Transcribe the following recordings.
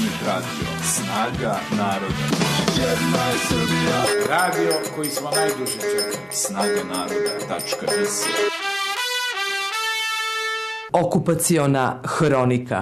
radio, snaga naroda. Jedna je Srbija. Radio koji smo najduže čekali. Snaga naroda.rs. Okupaciona hronika.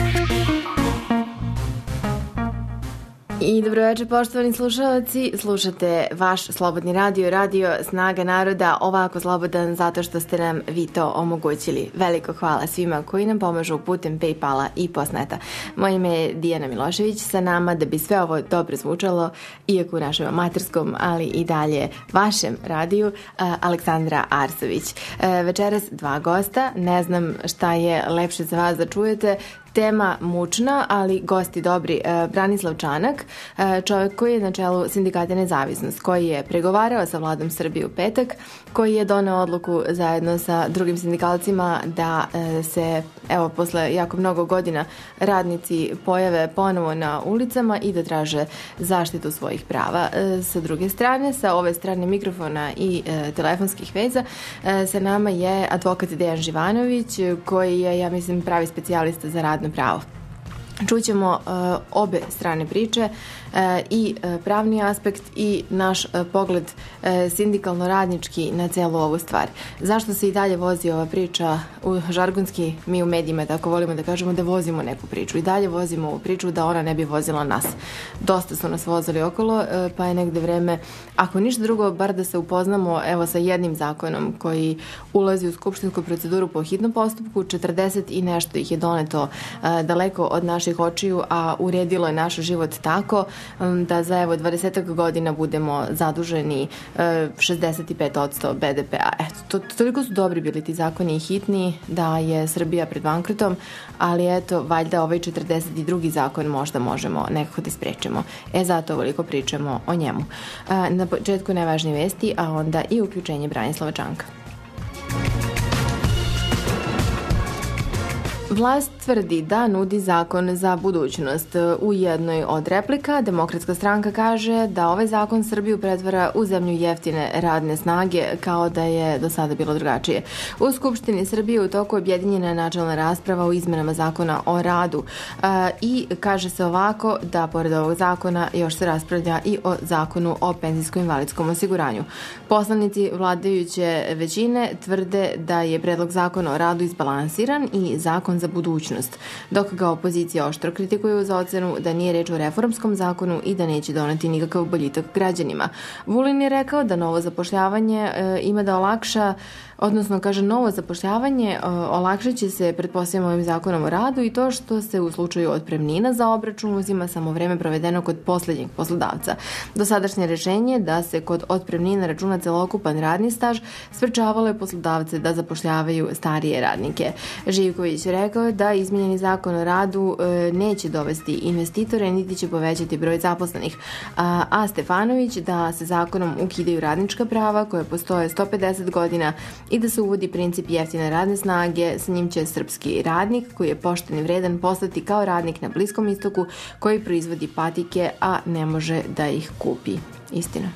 I dobroveče, poštovani slušalci, slušate vaš slobodni radio Snaga naroda, ovako slobodan zato što ste nam vi to omogućili. Veliko hvala svima koji nam pomažu putem Paypala i Postneta. Moje ime je Dijana Milošević, sa nama da bi sve ovo dobro zvučalo, iako u našem amaterskom, ali i dalje vašem radiju, Aleksandra Arsović. Večeras dva gosta, ne znam šta je lepše za vas da čujete. Tema mučna, ali gosti dobri. Branislav Čanak, čovjek koji je na čelu Sindikata Nezavisnost, koji je pregovarao sa vladom Srbije u petak, koji je doneo odluku zajedno sa drugim sindikalcima da se, evo, posle jako mnogo godina radnici pojave ponovo na ulicama i da traže zaštitu svojih prava. Sa druge strane, sa ove strane mikrofona i telefonskih veza, sa nama je advokat Dejan Živanović, koji je, ja mislim, pravi specijalista za radno pravo. Čućemo obe strane priče, i pravni aspekt i naš pogled sindikalno-radnički na celu ovu stvar. Zašto se i dalje vozi ova priča, žargonski mi u medijima tako volimo da kažemo da vozimo neku priču. I dalje vozimo ovu priču da ona ne bi vozila nas. Dosta su nas vozili okolo, pa je negde vreme, ako ništa drugo, bar da se upoznamo evo sa jednim zakonom koji ulazi u skupštinsku proceduru po hitnom postupku. 40 i nešto ih je doneto daleko od naših očiju, a uredilo je naš život tako da za evo 20 godina budemo zaduženi 65% BDP-a. Eto, toliko su dobri bili ti zakoni i hitni da je Srbija pred bankrotom, ali eto, valjda ovaj 42. zakon možda možemo nekako da isprečemo. Zato ovoliko pričamo o njemu. Na početku najvažnije vesti, a onda i uključenje Branislava Čanka. Vlast tvrdi da nudi zakon za budućnost. U jednoj od replika Demokratska stranka kaže da ovaj zakon Srbiju pretvara u zemlju jeftine radne snage, kao da je do sada bilo drugačije. U Skupštini Srbije u toku objedinjena je načelna rasprava o izmenama zakona o radu i kaže se ovako da pored ovog zakona još se raspravlja i o zakonu o penzijsko-invalidskom osiguranju. Poslanici vladajuće većine tvrde da je predlog zakona o radu izbalansiran i zakon za budućnost, dok ga opozicija oštro kritikuje za ocenu da nije reč o reformskom zakonu i da neće doneti nikakav boljitak građanima. Vulin je rekao da novo zapošljavanje ima da olakša, odnosno kaže novo zapošljavanje olakšat će se pretpostavljamo ovim zakonom o radu i to što se u slučaju otpremnina za obračun uzima samo vreme provedeno kod poslednjeg poslodavca. Dosadašnje rešenje da se kod otpremnina računa celokupan radni staž sprečavalo je poslodavce da zapošljavaju starije radnike. Živković rekao da izmenjeni zakon o radu neće dovesti investitore niti će povećati broj zaposlenih, a Stefanović da se zakonom ukidaju radnička prava koje postoje 150 godina i da se uvodi princip jeftine radne snage. S njim će srpski radnik koji je pošten i vredan postati kao radnik na Bliskom istoku koji proizvodi patike, a ne može da ih kupi. Istina.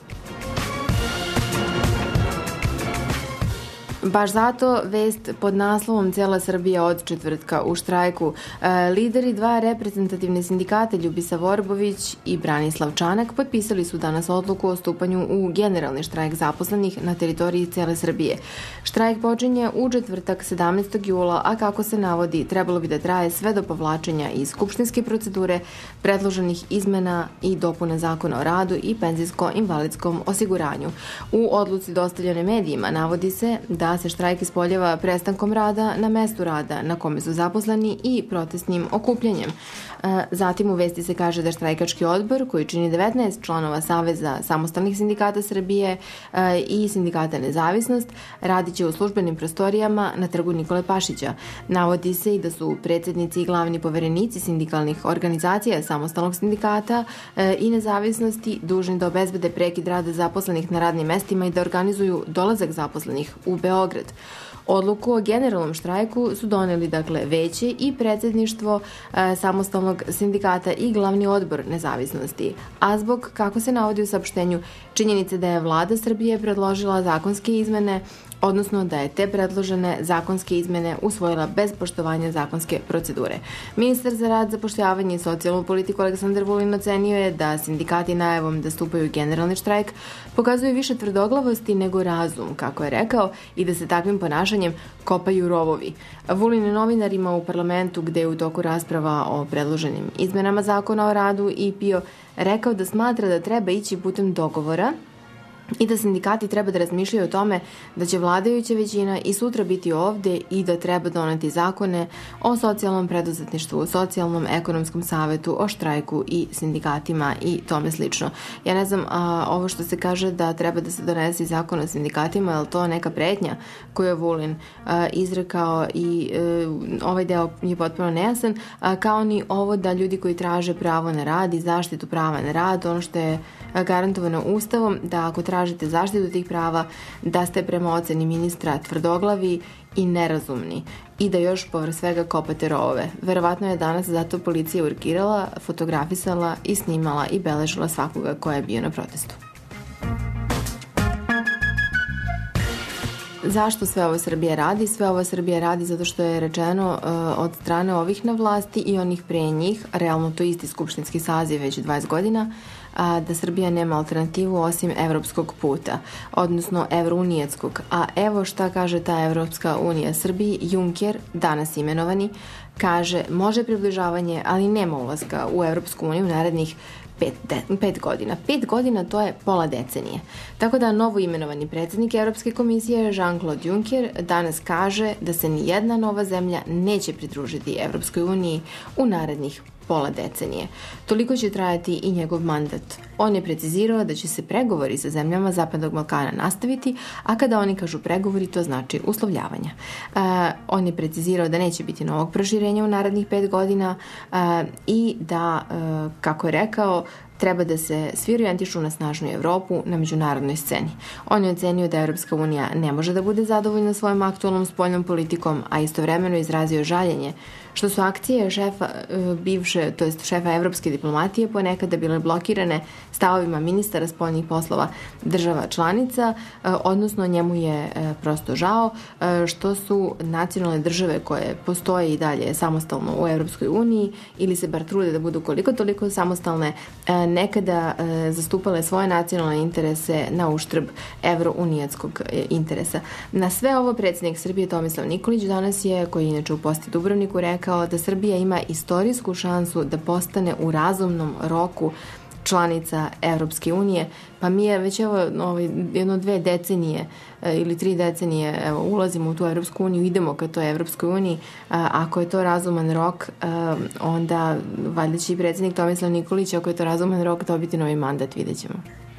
Baš zato vest pod naslovom Cela Srbija od četvrtka u štrajku. Lideri dva reprezentativne sindikata Ljubisa Vorbović i Branislav Čanak potpisali su danas odluku o stupanju u generalni štrajk zaposlenih na teritoriji cele Srbije. Štrajk počinje u četvrtak 17. jula, a kako se navodi trebalo bi da traje sve do povlačenja iz skupštinske procedure predloženih izmena i dopuna zakona o radu i penzijsko-invalidskom osiguranju. U odluci dostavljene medijima navodi se da se štrajk ispoljava prestankom rada na mestu rada na kome su zaposleni i protestnim okupljanjem. Zatim u vesti se kaže da štrajkački odbor koji čini 19 članova Saveza samostalnih sindikata Srbije i Sindikata Nezavisnost radit će u službenim prostorijama na trgu Nikole Pašića. Navodi se i da su predsjednici i glavni poverenici sindikalnih organizacija samostalnog sindikata i nezavisnosti dužni da obezbede prekid rada zaposlenih na radnim mestima i da organizuju dolazak zaposlenih u Beograd. Odluku o generalnom štrajku su doneli dakle veće i predsjedništvo samostalnog sindikata i glavni odbor nezavisnosti. A zbog, kako se navodi u saopštenju, činjenice da je vlada Srbije predložila zakonske izmene odnosno da je te predložene zakonske izmene usvojila bez poštovanja zakonske procedure. Ministar za rad, zapošljavanje i socijalnu politiku Aleksandar Vulin ocenio je da sindikati najavom da stupaju u generalni štrajk pokazuju više tvrdoglavosti nego razum, kako je rekao, i da se takvim ponašanjem kopaju rovovi. Vulin je novinarima u parlamentu, gde je u toku rasprava o predloženim izmenama zakona o radu i PIO rekao da smatra da treba ići putem dogovora i da sindikati treba da razmišljaju o tome da će vladajuća većina i sutra biti ovde i da treba doneti zakone o socijalnom preduzetništvu, o socijalnom ekonomskom savetu, o štrajku i sindikatima i tome slično. Ja ne znam, ovo što se kaže da treba da se donesi zakon o sindikatima, je li to neka pretnja koju je Vulin izrekao i ovaj deo je potpuno nejasan, kao ni ovo da ljudi koji traže pravo na rad i zaštitu prava na rad, ono što je garantovano Ustavom, da ako tražite zaštitu tih prava, da ste prema oceni ministra tvrdoglavi i nerazumni i da još povrh svega kopate rovove. Verovatno je danas zato policija urgirala, fotografisala i snimala i beležila svakoga ko je bio na protestu. Zašto sve ovo Srbija radi? Sve ovo Srbija radi zato što je rečeno od strane ovih na vlasti i onih pre njih, realno to isti skupštinski saziv već 20 godina, da Srbija nema alternativu osim evropskog puta, odnosno evrounijetskog. A evo šta kaže ta Evropska unija Srbiji. Juncker, danas imenovani, kaže može približavanje, ali nema ulaska u Evropsku uniju narednih 5 godina. 5 godina to je pola decenije. Tako da novo imenovani predsjednik Evropske komisije Jean-Claude Juncker danas kaže da se ni jedna nova zemlja neće pridružiti Evropskoj uniji u narednih pola decenije. Toliko će trajati i njegov mandat. On je precizirao da će se pregovori sa zemljama Zapadnog Balkana nastaviti, a kada oni kažu pregovori, to znači uslovljavanja. On je precizirao da neće biti novog proširenja u narednih 5 godina i da, kako je rekao, treba da se svi orijentišu na snažnu Evropu na međunarodnoj sceni. On je ocenio da Evropska unija ne može da bude zadovoljna svojom aktualnom spoljnom politikom, a istovremeno izrazio žaljenje što su akcije šefa šefa evropske diplomatije ponekada bile blokirane stavovima ministara spoljnih poslova država članica, odnosno njemu je prosto žao što su nacionalne države koje postoje i dalje samostalno u Evropskoj uniji ili se bar trude da budu koliko toliko samostalne, nekada zastupale svoje nacionalne interese na uštrb evrounijetskog interesa. Na sve ovo predsjednik Srbije Tomislav Nikolić danas je, koji je inače u Posti Dubrovniku, rekao da Srbija ima istorijsku šansu da postane u razumnom roku članica Evropske unije, pa mi je već jedno 2 decenije ili 3 decenije ulazimo u tu Evropsku uniju, idemo ka toj Evropskoj uniji. Ako je to razuman rok, onda valjda će i predsjednik Tomislav Nikolić, ako je to razuman rok, dobiti novi mandat, vidjet ćemo.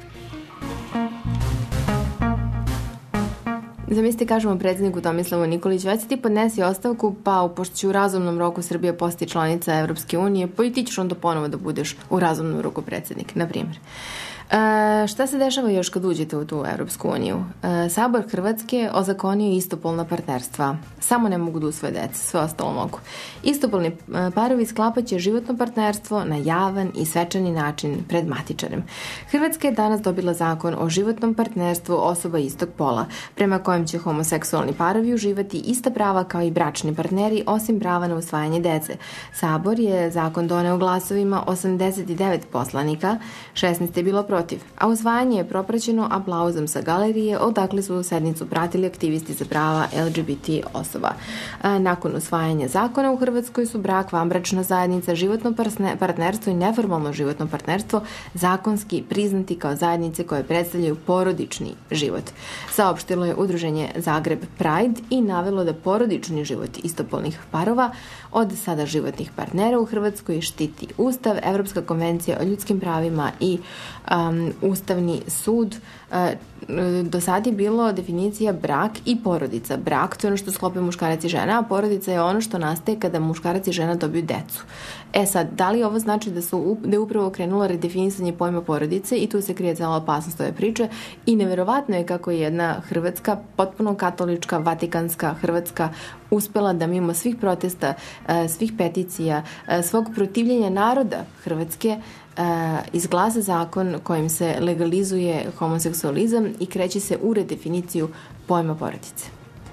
Zamislite, kažemo predsjedniku Tomislavu Nikoliću, već ti podnesi ostavku, pa pošto će u razumnom roku Srbija postati članica Evropske unije, pa i ti ćeš onda ponovo da budeš u razumnom roku predsjednik, na primjer. Šta se dešava još kad uđete u tu Evropsku uniju? Sabor Hrvatske ozakonio istopolna partnerstva. Samo ne mogu da usvoje deca, sve ostalo mogu. Istopolni parovi sklapaće životno partnerstvo na javan i svečani način pred matičarem. Hrvatska je danas dobila zakon o životnom partnerstvu osoba istog pola, prema kojem će homoseksualni parovi uživati ista prava kao i bračni partneri, osim prava na usvajanje dece. Sabor je zakon doneo glasovima 89 poslanika, 16 je bilo protiv, a usvajanje je propraćeno aplauzom sa galerije, odakle su sednicu pratili aktivisti za prava LGBT osoba. Nakon usvajanja zakona u Hrvatskoj su brak, vanbračna zajednica, životno partnerstvo i neformalno životno partnerstvo zakonski priznati kao zajednice koje predstavljaju porodični život. Saopštilo je udruženje Zagreb Pride i navelo da porodični život istopolnih parova od sada životnih partnera u Hrvatskoj štiti Ustav, Evropska konvencija o ljudskim pravima i Ustavni sud. Do sad je bilo definicija brak i porodica. Brak, to je ono što sklope muškarac i žena, a porodica je ono što nastaje kada muškarac i žena dobiju decu. Sad, da li ovo znači da je upravo krenulo redefinisanje pojma porodice i tu se krije cela opasnost ove priče i neverovatno je kako je jedna Hrvatska, potpuno katolička, vatikanska Hrvatska, uspela da mimo svih protesta, svih peticija, svog protivljenja naroda Hrvatske, izglasa zakon kojim se legalizuje homoseksualizam i kreće se u redefiniciju pojma porodice.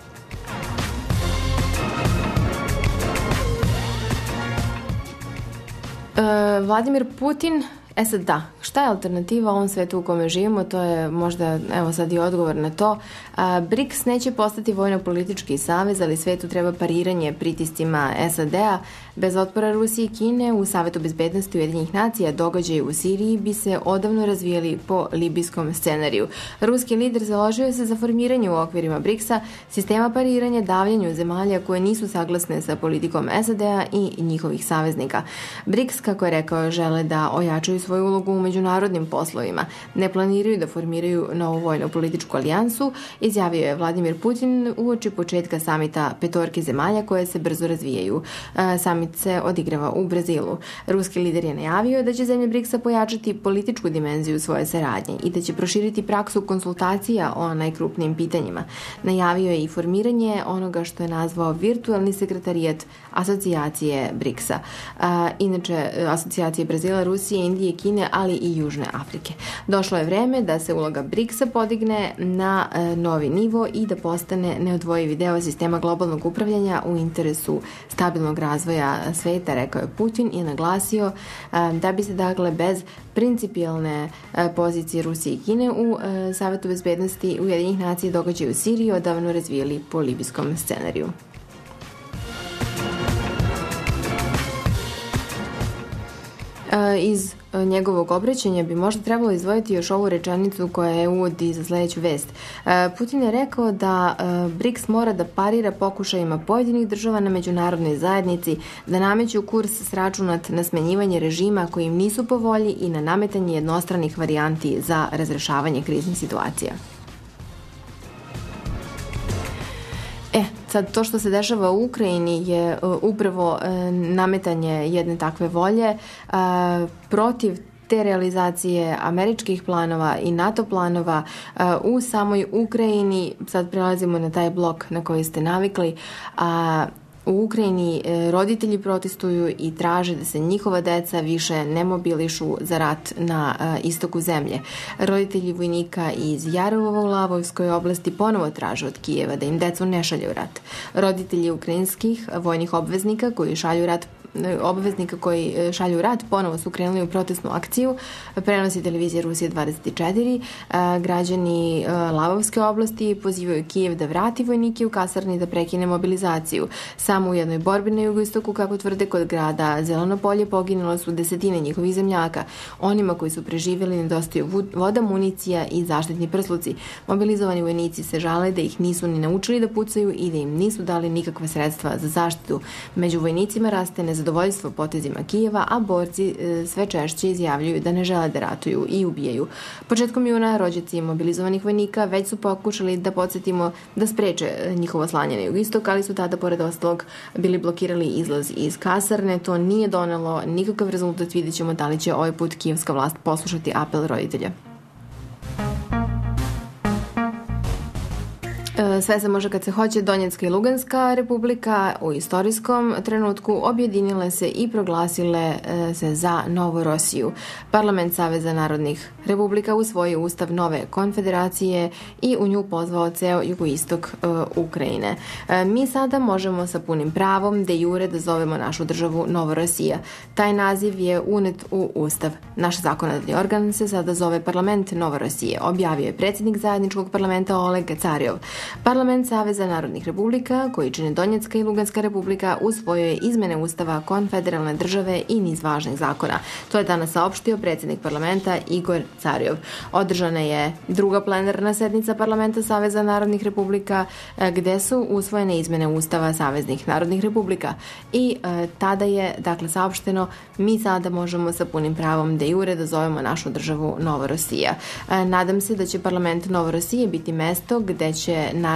Vladimir Putin, sad da, šta je alternativa ovom svetu u kome živimo, to je možda, evo sad i odgovor na to. BRICS neće postati vojno-politički savez, ali svetu treba pariranje pritiscima SAD-a. Bez otpora Rusije i Kine u Savetu bezbednosti Ujedinjenih nacija događaji u Siriji bi se odavno razvijali po libijskom scenariju. Ruski lider založio se za formiranje u okvirima BRICS-a sistema pariranja davljanju zemalja koje nisu saglasne sa politikom SAD-a i njihovih saveznika. BRICS, kako je rekao, žele da ojačaju svoju ulogu u međunarodnim poslovima. Ne planiraju da formiraju novu vojno-političku alijansu, izjavio je Vladimir Putin uoči početka samita petorke zemalja koje se brzo razvijaju. Samit se odigrava u Brazilu. Ruski lider je najavio da će zemlje BRICS-a pojačati političku dimenziju svoje saradnje i da će proširiti praksu konsultacija o najkrupnijim pitanjima. Najavio je i formiranje onoga što je nazvao virtualni sekretarijat asocijacije BRICS-a. Inače, asocijacije Brazila, Rusije, Indije, Kine, ali i Južne Afrike. Došlo je vreme da se uloga BRICS-a podigne na novi nivo i da postane neodvojivi deo sistema globalnog upravljanja u interesu stabilnog razvoja sveta, rekao je Putin i naglasio da bi se dakle bez principijelne pozicije Rusije i Kine u Savetu bezbednosti Ujedinjenih nacija događaji u Siriji odavno razvijali po libijskom scenariju. Iz njegovog obraćanja bi možda trebalo izdvojiti još ovu rečenicu koja je uvodi za sledeću vest. Putin je rekao da BRICS mora da parira pokušajima pojedinih država na međunarodnoj zajednici da nameću kurs sračunat na smenjivanje režima koji im nisu po volji i na nametanje jednostranih varijanti za razrešavanje kriznih situacija. Sad, to što se dešava u Ukrajini je upravo nametanje jedne takve volje protiv te realizacije američkih planova i NATO planova u samoj Ukrajini. Sad prelazimo na taj blok na koji ste navikli. U Ukrajini roditelji protestuju i traže da se njihova deca više ne mobilišu za rat na istoku zemlje. Roditelji vojnika iz Jarova u Lavovskoj oblasti ponovo traže od Kijeva da im decu ne šalje u rat. Roditelji ukrajinskih vojnih obveznika koji šalju rat ponovo su krenuli u protestnu akciju. Prenosi televizija Rusije 24. Građani Lavovske oblasti pozivaju Kijev da vrati vojnike u kasarni i da prekine mobilizaciju. Samo u jednoj borbi na jugoistoku, kako tvrde, kod grada Zeleno polje poginulo su desetine njihovih zemljaka. Onima koji su preživjeli nedostaju voda, municija i zaštitni prsluci. Mobilizovani vojnici se žale da ih nisu ni naučili da pucaju i da im nisu dali nikakva sredstva za zaštitu. Među vojnicima raste nezadovoljstvo potezima Kijeva, a borci sve češće izjavljuju da ne žele da ratuju i ubijaju. Početkom juna rođaci mobilizovanih vojnika već su pokušali da podsjetimo da spreče njihovo slanje na jugoistok, ali su tada pored ostalog bili blokirali izlaz iz kasarne. To nije donelo nikakav rezultat. Vidjet ćemo da li će ovaj put kijevska vlast poslušati apel roditelja. Sve se može kad se hoće. Donjecka i Luganska republika u istorijskom trenutku objedinile se i proglasile se za Novorosiju. Parlament Saveza narodnih republika usvojio ustav nove konfederacije i u nju pozvao ceo jugoistok Ukrajine. Mi sada možemo sa punim pravom de jure da zovemo našu državu Novorosija. Taj naziv je unet u ustav. Naš zakonodavni organ se sada zove Parlament Novorosije, objavio je predsjednik zajedničkog parlamenta Oleg Carjov. Parlament Saveza narodnih republika, koji čine Donjecka i Luganska republika, usvojio je izmene ustava konfederalne države i niz važnih zakona. To je danas saopštio predsjednik parlamenta Igor Carjov. Održana je druga plenarna sednica Parlamenta Saveza narodnih republika gde su usvojene izmene ustava Saveznih narodnih republika i tada je dakle saopšteno mi sada možemo sa punim pravom de jure da zovemo našu državu Novorosija. Nadam se da će parlament Novorosije biti mesto gde će narod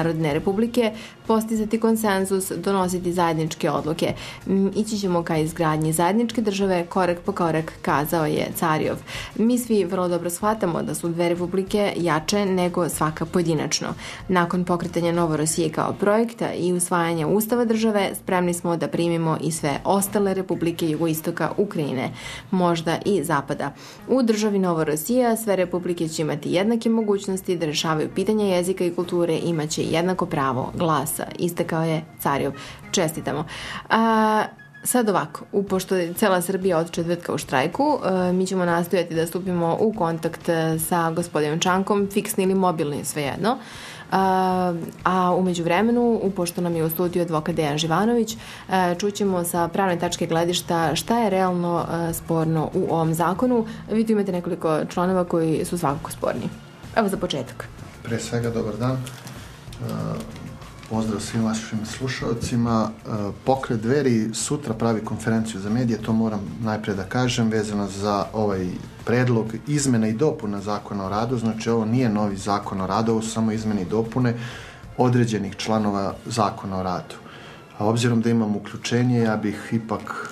Narodne Republike, postizati konsenzus, donositi zajedničke odluke. Ići ćemo ka izgradnji zajedničke države korak po korak, kazao je Carijov. Mi svi vrlo dobro shvatamo da su dve republike jače nego svaka pojedinačno. Nakon pokretanja Novorosije kao projekta i usvajanja Ustava države, spremni smo da primimo i sve ostale republike jugoistoka Ukrajine, možda i zapada. U državi Novorosija sve republike će imati jednake mogućnosti da rešavaju pitanja jezika i kulture, imaće jednako pravo glasa, istakao je Carijov. Čestitamo. Sad ovako, pošto je cela Srbija od četvrtka u štrajku, mi ćemo nastojati da stupimo u kontakt sa gospodinom Čankom, fiksni ili mobilni, svejedno. A umeđu vremenu, pošto nam je u studiju advokat Dejan Živanović, čućemo sa pravne tačke gledišta šta je realno sporno u ovom zakonu. Vi tu imate nekoliko članova koji su svakako sporni. Evo za početak. Pre svega, dobar dan. Pozdrav svim vašim slušalcima. Pokret Dveri sutra pravi konferenciju za medije, to moram najpre da kažem, vezano za ovaj predlog izmena i dopuna Zakona o radu. Znači, ovo nije novi Zakon o radu, ovo su samo izmene i dopune određenih članova Zakona o radu. A obzirom da imam uključenje, ja bih ipak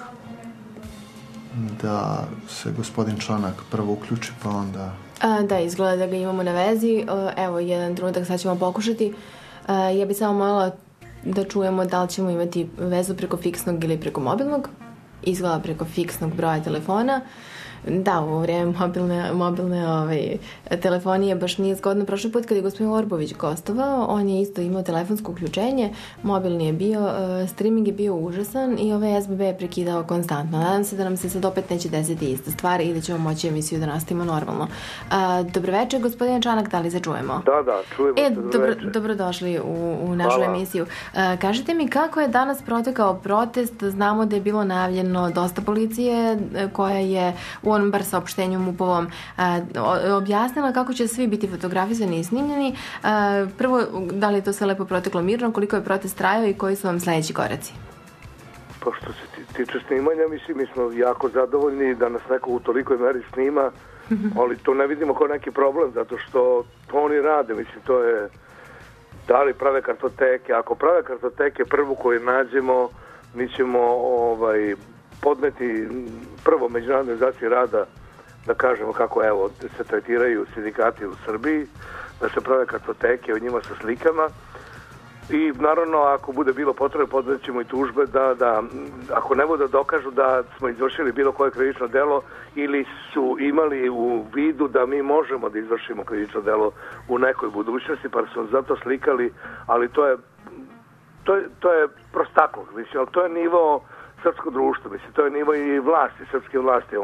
da se gospodin Čanak prvo uključi, pa onda... Da, izgleda da ga imamo na vezi. Evo, jedan trenutak, sad ćemo pokušati. Ja bih samo molila da čujemo da li ćemo imati vezu preko fiksnog ili preko mobilnog. Izgleda preko fiksnog broja telefona. Da, u vreme mobilne telefonije baš nije zgodno. Prošli put kad je gospodin Orbović gostovao, on je isto imao telefonsko uključenje, mobilni je bio, streaming je bio užasan i SBB je prekidao konstantno. Nadam se da nam se sad opet neće desiti ista stvar i da ćemo moći emisiju da nastavimo normalno. Dobroveče, gospodine Čanak, da li se čujemo? Da, čujemo se. Dobrodošli u našu emisiju. Kažite mi kako je danas protekao protest? Znamo da je bilo najavljeno dosta policije koja je u onom bar saopštenju MUP-ovom objasnila kako će svi biti fotografisani i snimljeni. Prvo, da li je to sve lepo proteklo mirno, koliko je protest trajao i koji su vam sledeći koraci? Pa što se tiče snimanja, mislim, mi smo jako zadovoljni da nas neko u tolikoj meri snima, ali to ne vidimo kao neki problem, zato što to oni rade, mislim, to je da li prave kartoteke. Ako prave kartoteke, prvu koju nađemo, mi ćemo podneti prvo Međunarodnoj organizaciji rada da kažemo kako evo se tretiraju sindikati u Srbiji, da se prave kartoteke o njima sa slikama i naravno ako bude bilo potrebe podnećemo i tužbe da ako ne bude dokažu da smo izvršili bilo koje krivično delo ili su imali u vidu da mi možemo da izvršimo krivično delo u nekoj budućnosti pa su zato slikali, ali to je prostakluk, mislim, ali to je nivo srpsko društvo, mislim, to je nivo i vlasti, srpske vlasti.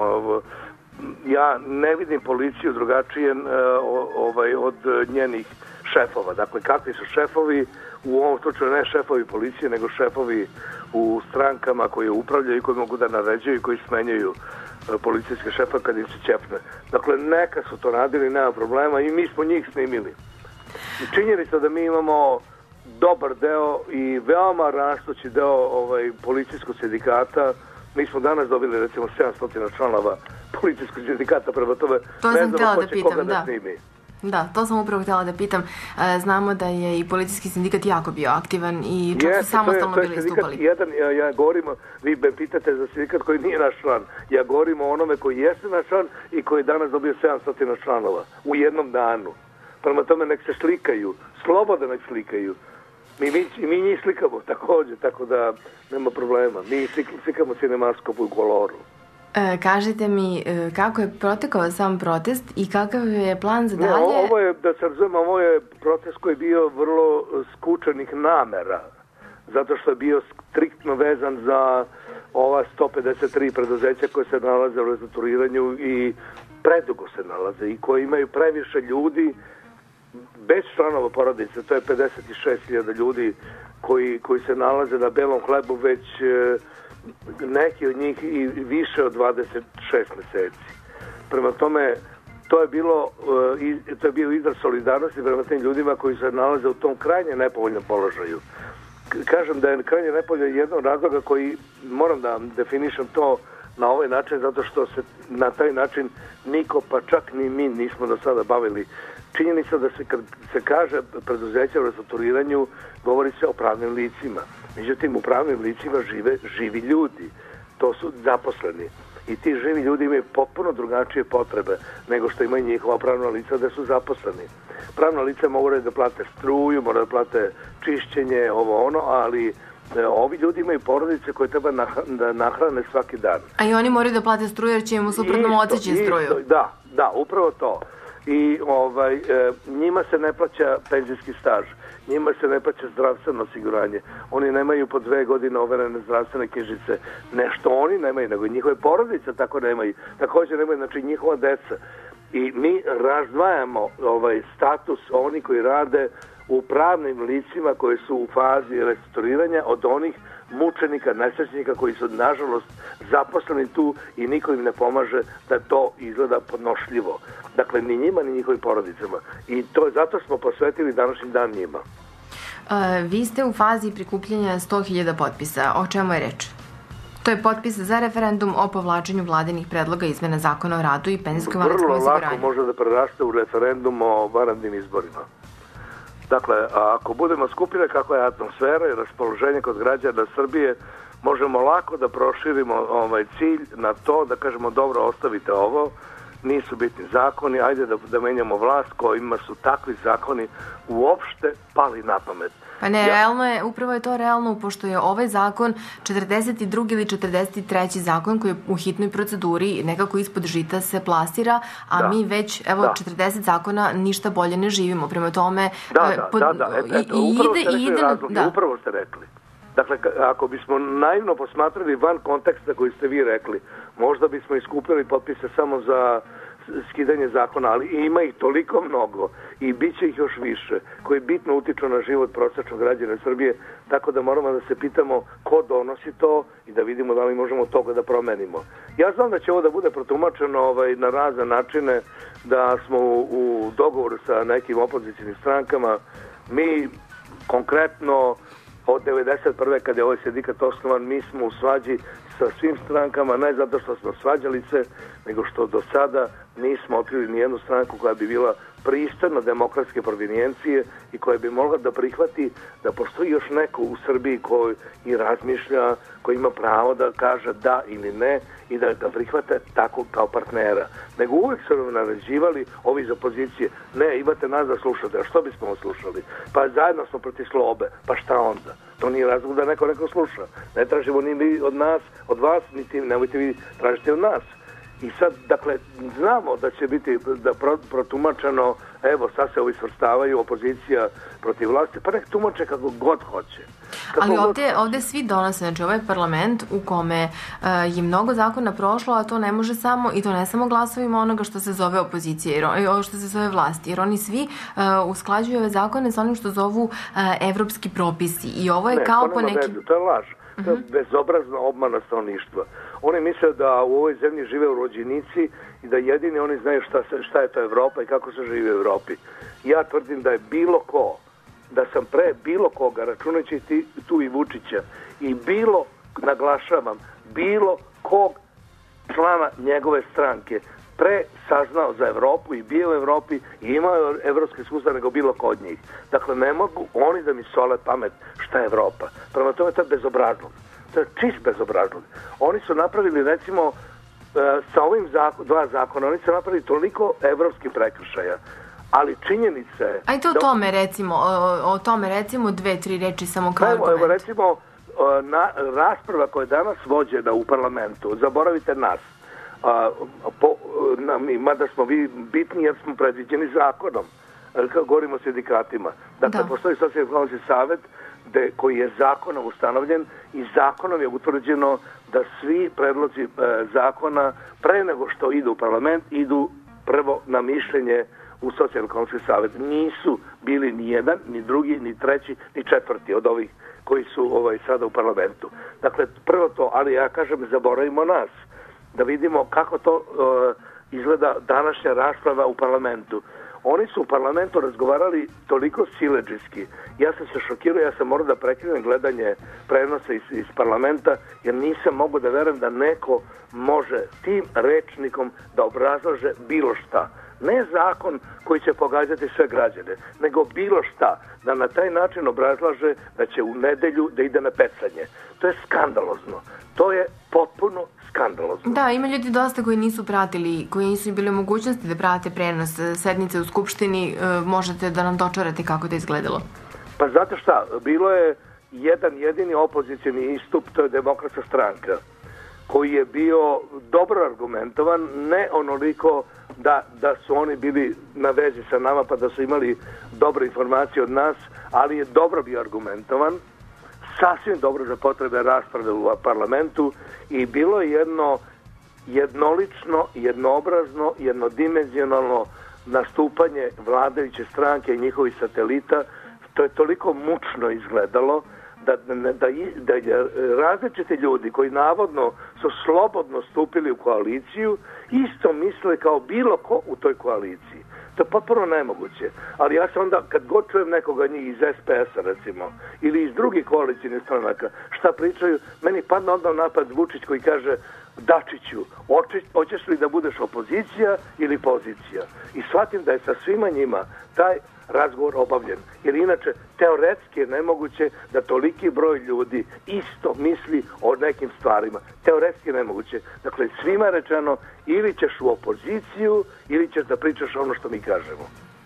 Ja ne vidim policiju drugačije od njenih šefova. Dakle, kakvi su šefovi, u ovom slučaju ne šefovi policije, nego šefovi u strankama koji upravljaju i koji mogu da naređuju i koji smenjaju policijske šefa kad im se ćepne. Dakle, neka su to radili, nema problema i mi smo njih snimili. I činjenica da mi imamo dobar deo i veoma rastući deo policijskog sindikata. Mi smo danas dobili recimo 700 članova policijskog sindikata, prema tome ne znamo ko će koga da snimi. Da, to sam upravo htjela da pitam. Znamo da je i policijski sindikat jako bio aktivan i čak su samostalno bili istupali. Ja govorim, vi me pitate za sindikat koji nije naš član. Ja govorim o onome koji jeste naš član i koji danas dobio 700 članova u jednom danu. Prema tome nek se slikaju, slobodno nek slikaju. Mi njih slikamo također, tako da nema problema. Mi slikamo cinemaskopu u koloru. Kažite mi kako je protekao sam protest i kakav je plan za dalje? Ovo je, da se razumem, ovo je protest koji je bio vrlo skučenih namera, zato što je bio striktno vezan za ova 153 preduzeća koje se nalaze u restrukturiranju i predugo se nalaze i koji imaju previše ljudi bez članova porodice, to je 56.000 ljudi koji se nalaze na belom hlebu već neki od njih i više od 26 meseci. Prema tome, to je bio izraz solidarnosti prema tim ljudima koji se nalaze u tom krajnje nepovoljnom položaju. Kažem da je krajnje nepovoljno jednog razloga koji moram da definišem to na ovaj način, zato što se na taj način niko, pa čak ni mi nismo do sada bavili činjenica da se kad se kaže preduzeća u restrukturiranju, govori se o pravnim licima. Međutim, u pravnim licima žive živi ljudi. To su zaposleni. I ti živi ljudi imaju potpuno drugačije potrebe nego što imaju njihova pravna lica da su zaposleni. Pravna lica moraju da plate struju, moraju da plate čišćenje, ovo ono, ali ovi ljudi imaju porodice koje treba da nahrane svaki dan. A i oni moraju da plate struju jer će im u suprotnom odseći struju. Da, upravo to. I njima se ne plaća penzijski staž, njima se ne plaća zdravstveno osiguranje, oni nemaju po 2 godine overene zdravstvene knjižice, nešto oni nemaju, nego njihove porodice tako nemaju, također nemaju, znači njihova deca. I mi razdvajamo status oni koji rade u pravnim licima koji su u fazi restrukturiranja od onih mučenika, nesrećnika koji su nažalost zaposleni tu i niko im ne pomaže da to izgleda podnošljivo. Dakle, ni njima ni njihovim porodicama. I zato smo posvetili današnji dan njima. Vi ste u fazi prikupljanja 100.000 potpisa. O čemu je reč? To je potpis za referendum o povlačenju vladinih predloga izmena zakona o radu i penzijsko-invalidskom osiguranju. Vrlo lako može da preraste u referendum o vanrednim izborima. Dakle, ako budemo skupili kakva je atmosfera i raspoloženje kod građana Srbije, možemo lako da proširimo cilj na to da kažemo dobro, ostavite ovo, nisu bitni zakoni, ajde da menjamo vlast kojima su takvi zakoni uopšte pali na pamet. Pa ne, realno je, upravo je to realno, pošto je ovaj zakon 42. ili 43. zakon koji je u hitnoj proceduri nekako ispod žita se plasira, a mi već, 40 zakona ništa bolje ne živimo. Prema tome... Upravo ste rekli. Dakle, ako bismo naivno posmatrali van konteksta koji ste vi rekli, možda bismo iskupili potpise samo za skidanje zakona, ali ima ih toliko mnogo i bit će ih još više, koji bitno utiču na život prosječnog građana Srbije, tako da moramo da se pitamo ko donosi to i da vidimo da li možemo toga da promenimo. Ja znam da će ovo da bude protumačeno na razne načine, da smo u dogovoru sa nekim opozicijnim strankama. Mi konkretno od 1991. kada je ovaj sindikat osnovan, mi smo u svađi sa svim strankama, ne zato što smo svađali se, nego što do sada nismo otkrili nijednu stranku koja bi bila pristojno demokratske provenijencije i koja bi mogla da prihvati da postoji još neko u Srbiji koji i razmišlja, koji ima pravo da kaže da ili ne i da ga prihvate tako kao partnera. Nego uvek su nam naređivali ovi iz opozicije, ne, imate nas da slušate, a što bismo ovo slušali? Pa zajedno smo protiv slobe, pa šta onda? To nije razlog da neko sluša. Ne tražimo ni mi od nas, od vas, niti nemojte vi tražiti od nas. I sad, dakle, znamo da će biti protumačeno, evo, sad se ovi svrstavaju, opozicija protiv vlasti, pa nek tumače kako god hoće. Ali ovde svi donose, znači ovaj parlament u kome je mnogo zakona prošlo, a to ne može samo, i to ne samo glasovima onoga što se zove opozicija, što se zove vlasti, jer oni svi usklađuju ove zakone sa onim što zovu evropski propisi. I ovo je kao po neki... To je laž. To je bezobrazna obmana stanovništva. Oni misle da u ovoj zemlji žive urođenici i da jedini oni znaju šta je to Evropa i kako se živi u Evropi. Ja tvrdim da je bilo ko, da sam pre bilo koga, računajući tu i Vučića, i naglašavam, bilo kog člana njegove stranke pre saznao za Evropu i bio u Evropi i imao evropske iskustva nego bilo ko od njih. Dakle, ne mogu oni da mi sole pamet šta je Evropa. Prema tome to je bezobrazlog. To je čist bezobrazlog. Oni su napravili, recimo, sa ovim dva zakona, oni su napravili toliko evropskih prekršaja, ali činjenica je... Ajde o tome recimo 2-3 reči samo kao argument. Evo recimo, rasprava koja je danas vođena u parlamentu, zaboravite nas, mada smo vi bitni jer smo predviđeni zakonom, kao govorimo o sindikatima. Dakle, postoji socijalno-ekonomski savet koji je zakonom ustanovljen i zakonom je utvrđeno da svi predlozi zakona pre nego što idu u parlament idu prvo na mišljenje u socijalno-ekonomski savet. Nisu bili ni jedan, ni drugi, ni treći, ni četvrti od ovih koji su sada u parlamentu. Dakle, prvo to, ali ja kažem, zaboravimo nas, da vidimo kako to izgleda današnja rasprava u parlamentu. Oni su u parlamentu razgovarali toliko siledžijski. Ja sam se šokirao, ja sam morao da prekinem gledanje prenosa iz parlamenta, jer nisam mogao da verujem da neko može tim rečnikom da obrazlaže bilo šta. Ne zakon koji će pogađati sve građane, nego bilo šta, da na taj način obrazlaže da će u nedelju da ide na pecanje. To je skandalozno. To je potpuno skandalozno. Da, ima ljudi dosta koji nisu pratili, koji nisu bili u mogućnosti da prate prenos sednice u Skupštini. Možete da nam dočarate kako to izgledalo? Pa znate šta, bilo je jedan jedini opozicijni istup, to je Demokratska stranka, koji je bio dobro argumentovan, ne onoliko da su oni bili na vezi sa nama pa da su imali dobre informacije od nas, ali je dobro bio argumentovan, sasvim dobro za potrebe rasprave u parlamentu i bilo je jedno jednolično, jednoobrazno, jednodimenzionalno nastupanje vladajuće stranke i njihovih satelita. To je toliko mučno izgledalo da različiti ljudi koji navodno su slobodno stupili u koaliciju isto misle kao bilo ko u toj koaliciji. To je potpuno nemoguće. Ali ja se onda, kad god čujem nekoga njih iz SPS-a recimo, ili iz drugih koalicijnih stranaka, šta pričaju, meni padne onda napad Vučić koji kaže: Dačiću, hoćeš li da budeš opozicija ili pozicija? I shvatim da je sa svima njima taj razgovor obavljen. Jer inače, teoretski je nemoguće da toliki broj ljudi isto misli o nekim stvarima. Teoretski je nemoguće. Dakle, svima je rečeno, ili ćeš u opoziciju, ili ćeš da pričaš ono što mi kažemo.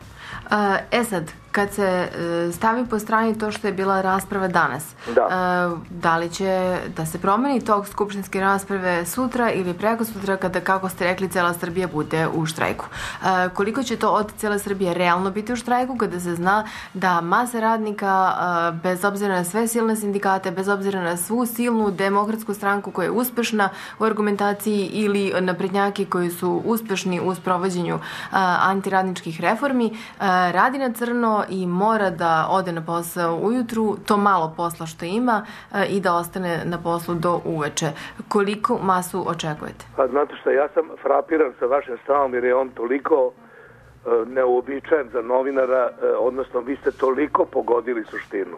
Sad, kad se stavi po strani to što je bila rasprava danas, da li će da se promeni tok skupštinske rasprave sutra ili preko sutra kada, kako ste rekli, cela Srbija bude u štrajku? Koliko će to od cele Srbije realno biti u štrajku kada se zna da masa radnika, bez obzira na sve silne sindikate, bez obzira na svu silnu Demokratsku stranku koja je uspešna u argumentaciji ili naprednjaki koji su uspešni u sprovođenju antiradničkih reformi, radi na crno i mora da ode na posao ujutru, to malo posla što ima, i da ostane na poslu do uveče. Koliko masu očekujete? Pa znate što, ja sam frapiran sa vašim stavom jer je on toliko neuobičajen za novinara, odnosno vi ste toliko pogodili suštinu.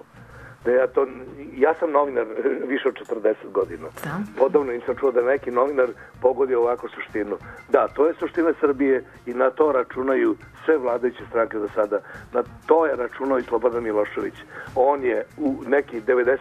Ja sam novinar više od 40 godina. Podavno nisam čuo da neki novinar pogodi ovako suštinu. Da, to je suština Srbije i na to računaju sve vladajuće stranke za sada. Na to je računao i Slobodan Milošević. On je u neki 92.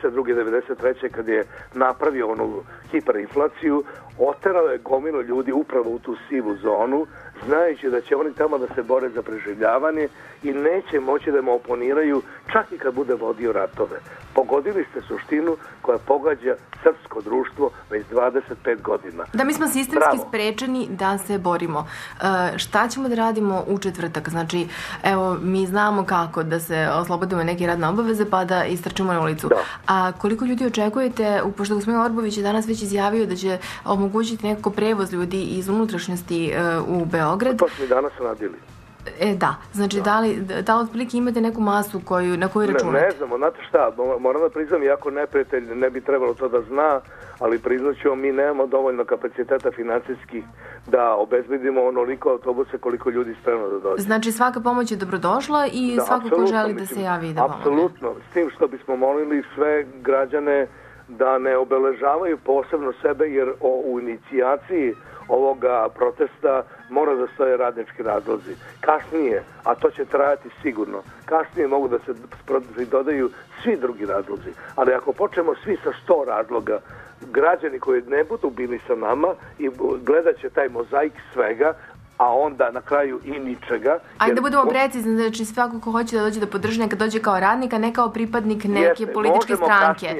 93. kad je napravio onu hiperinflaciju, oterao je gomilo ljudi upravo u tu sivu zonu, znajući da će oni tamo da se bore za preživljavanje i neće moći da mu oponiraju čak i kad bude vodio ratove. Pogodili ste suštinu koja pogađa srpsko društvo već 25 godina. Da, mi smo sistemski sprečeni da se borimo. Šta ćemo da radimo u četvrtak? Znači, evo, mi znamo kako da se oslobodimo neke radne obaveze pa da istrčimo na ulicu. A koliko ljudi očekujete, pošto gospodin Orbović je danas već izjavio da će omogućiti nekako prevoz ljudi iz unutrašnjosti u Beograd? To smo i danas radili. Da, znači da li otprilike imate neku masu na koju računate? Ne znamo, znate šta, moram da priznam, iako neprijatelj ne bi trebalo to da zna, ali priznaću, mi nemamo dovoljno kapaciteta financijskih da obezbedimo onoliko autobuse koliko ljudi spremno da dođe. Znači svaka pomoć je dobrodošla i svako ko želi da se javi i da pomogne. Apsolutno, s tim što bismo molili sve građane da ne obeležavaju posebno sebe, jer u inicijaciji ovoga protesta mora da stoje radnički razlozi. Kasnije, a to će trajati sigurno, kasnije mogu da se dodaju svi drugi razlozi. Ali ako počnemo svi sa 100 razloga, građani koji ne budu bili sa nama i gledat će taj mozaik svega, a onda na kraju i ničega. Ajde da budemo precizni, znači svako ko hoće da dođe da podrži, neka dođe kao radnik, a ne kao pripadnik neke političke stranke.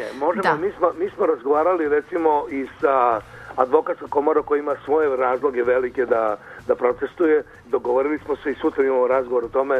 Mi smo razgovarali recimo i sa Advokatskom komorom koja ima svoje razloge velike da protestuje. Dogovorili smo se i sutra imamo razgovor o tome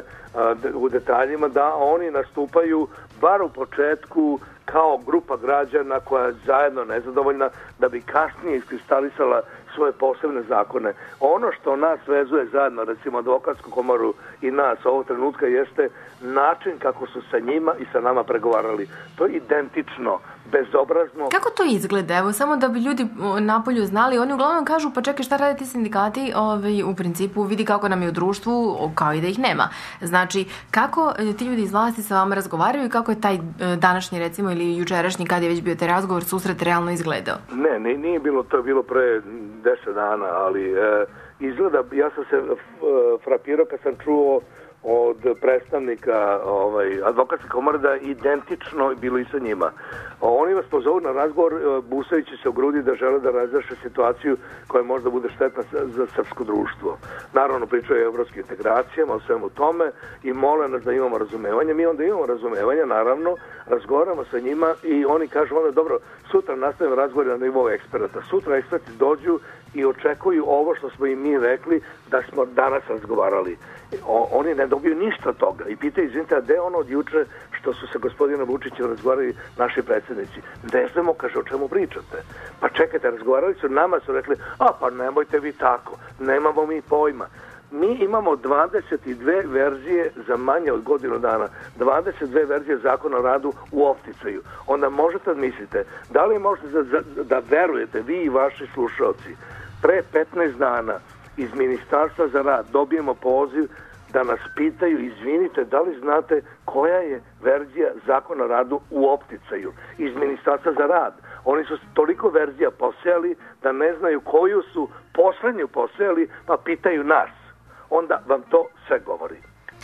u detaljima, da oni nastupaju bar u početku kao grupa građana koja je zajedno nezadovoljna, da bi kasnije iskristalisala svoje posebne zakone. Ono što nas vezuje zajedno, recimo Advokatsku komoru i nas ovog trenutka, jeste način kako su sa njima i sa nama pregovarali. To je identično, bezobrazno. Kako to izgleda? Evo, samo da bi ljudi napolju znali, oni uglavnom kažu, pa čekaj, šta rade ti sindikati? U principu vidi kako nam je u društvu, kao i da ih nema. Znači, kako ti ljudi iz vlasti sa vama razgovaraju i kako je taj današnji, recimo, ili jučerašnji, kad je već bio taj razgovor, susret realno izgledao? Ne, nije bilo, to je bilo pre 10 dana, ali izgleda, ja sam se frapirao kad sam čuo od predstavnika advokatske komore da identično bilo i sa njima. Oni vas pozovu na razgovor busajući se u grudi da žele da razreše situaciju koja možda bude štetna za srpsko društvo. Naravno pričaju o evropskim integracijama, o svemu tome i mole nas da imamo razumevanje. Mi onda imamo razumevanje, naravno, razgovaramo sa njima i oni kažu onda dobro, sutra nastavimo razgovor na nivou eksperata. Sutra eksperti dođu i očekuju ovo što smo i mi rekli da smo danas razgovarali. Oni ne dobiju ništa od toga i pitaju, izvinite, a gde je ono od juče što su se gospodina Vučića razgovarali naši predsjednici? Ne znamo, kaže, o čemu pričate. Pa čekajte, razgovarali su, nama su rekli, pa nemojte vi tako, nemamo mi pojma. Mi imamo 22 verzije za manje od godinu dana, 22 verzije zakona o radu u opticaju. Onda možete da mislite, da li možete da verujete, vi i vaši slušalci, pre 15 dana iz Ministarstva za rad dobijemo poziv da nas pitaju, izvinite, da li znate koja je verzija zakona o radu u opticaju iz Ministarstva za rad. Oni su toliko verzija posejali da ne znaju koju su poslednju posejali, pa pitaju nas. Onda vam to sve govori.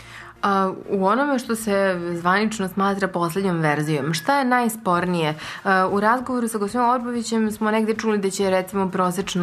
U onome što se zvanično smatra poslednjom verzijom, šta je najspornije? U razgovoru sa gospodinom Orbovićem smo negde čuli da će recimo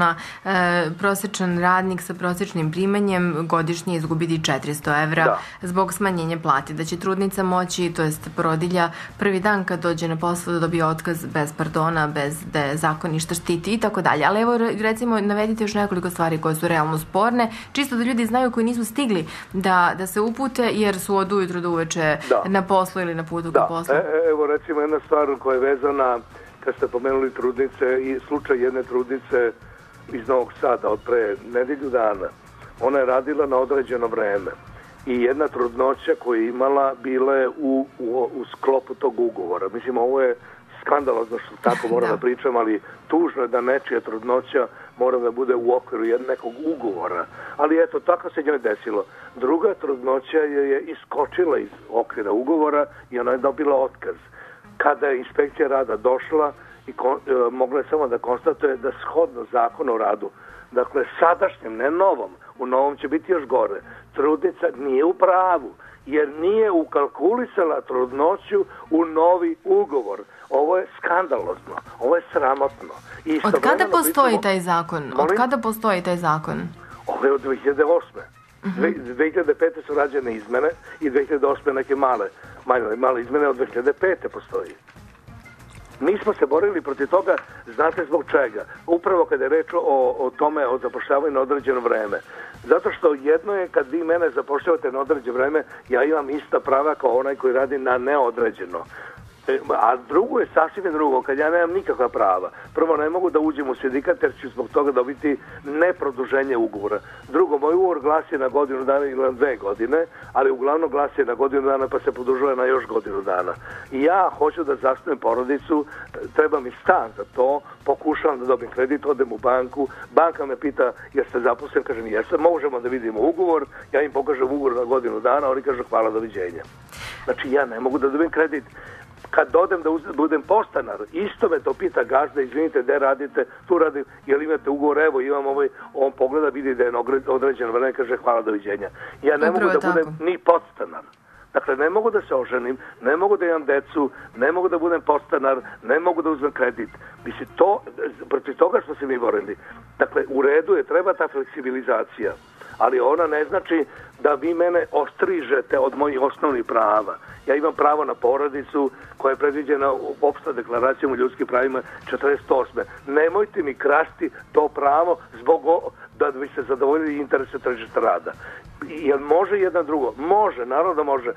prosečan radnik sa prosečnim primanjem godišnje izgubiti 400 evra zbog smanjenja plate, da će trudnica moći, to jest porodilja, prvi dan kad dođe na posao da dobije otkaz bez pardona, bez da je zakon ništa štiti i tako dalje. Ali evo recimo navedite još nekoliko stvari koje su realno sporne, čisto da ljudi znaju koji nisu stigli da se upute, jer su od ujutru do uveče na poslu ili na putu ka poslu. Evo recimo jedna stvar koja je vezana, kad ste pomenuli trudnice i slučaj jedne trudnice iz Novog Sada od pre nedelju dana. Ona je radila na određeno vreme i jedna trudnoća koju je imala bila je u sklopu tog ugovora. Mislim, ovo je skandalozno što tako moram da pričam, ali tužno je da nečija trudnoća mora da bude u okviru nekog ugovora. Ali eto, tako se njoj desilo. Druga trudnoća je iskočila iz okvira ugovora i ona je dobila otkaz. Kada je inspekcija rada došla i mogla je samo da konstatuje da shodno zakonu o radu, dakle sadašnjem, ne novom, u novom će biti još gore, trudnica nije u pravu, jer nije ukalkulisala trudnoću u novi ugovor. Ovo je skandalozno, ovo je sramotno. Od kada postoji taj zakon? Od kada postoji taj zakon? Ovo je od 2008. 2005. su rađene izmene i 2008. neke male izmene, od 2005. postoji. Mi smo se borili protiv toga, znate zbog čega? Upravo kada je reč o tome, o zapošljavanju na određeno vreme. Zato što jedno je kad vi mene zapošljavate na određeno vreme, ja imam ista prava kao onaj koji radi na neodređeno. A drugo je sasvim drugo, kad ja nemam nikakva prava. Prvo, ne mogu da uđem u sindikat jer ću zbog toga dobiti neproduženje ugovora. Drugo, moj ugovor glasi na godinu dana ili na 2 godine, ali uglavnom glasi na godinu dana pa se produžuje na još godinu dana. I ja hoću da zasnujem porodicu, treba mi stan za to, pokušavam da dobijem kredit, odem u banku, banka me pita jeste zaposlen, kažem jesam, možemo da vidimo ugovor, ja im pokažem ugovor na godinu dana, oni kažu hvala, doviđenja. Znači ja ne mogu da dobijem kredit. Kad odem da budem podstanar, isto me to pita gazda, izvinite, gde radite, tu radim, jel imate ugovor, evo imam on pogleda, vidi da je određeno vreme, kaže hvala, doviđenja. Ja ne mogu da budem ni podstanar. Dakle, ne mogu da se oženim, ne mogu da imam decu, ne mogu da budem podstanar, ne mogu da uzmem kredit. Mislim, protiv toga smo se mi borili. Dakle, u redu je, treba ta fleksibilizacija, ali ona ne znači da vi mene ostrižete od mojih osnovnih prava. Ja imam pravo na porodicu koja je predviđena opšta deklaracijom o ljudskim pravima 48. Nemojte mi krasti to pravo zbog da bi se zadovoljili interese tržišta rada. Jel može jedna drugo? Može, naravno da može.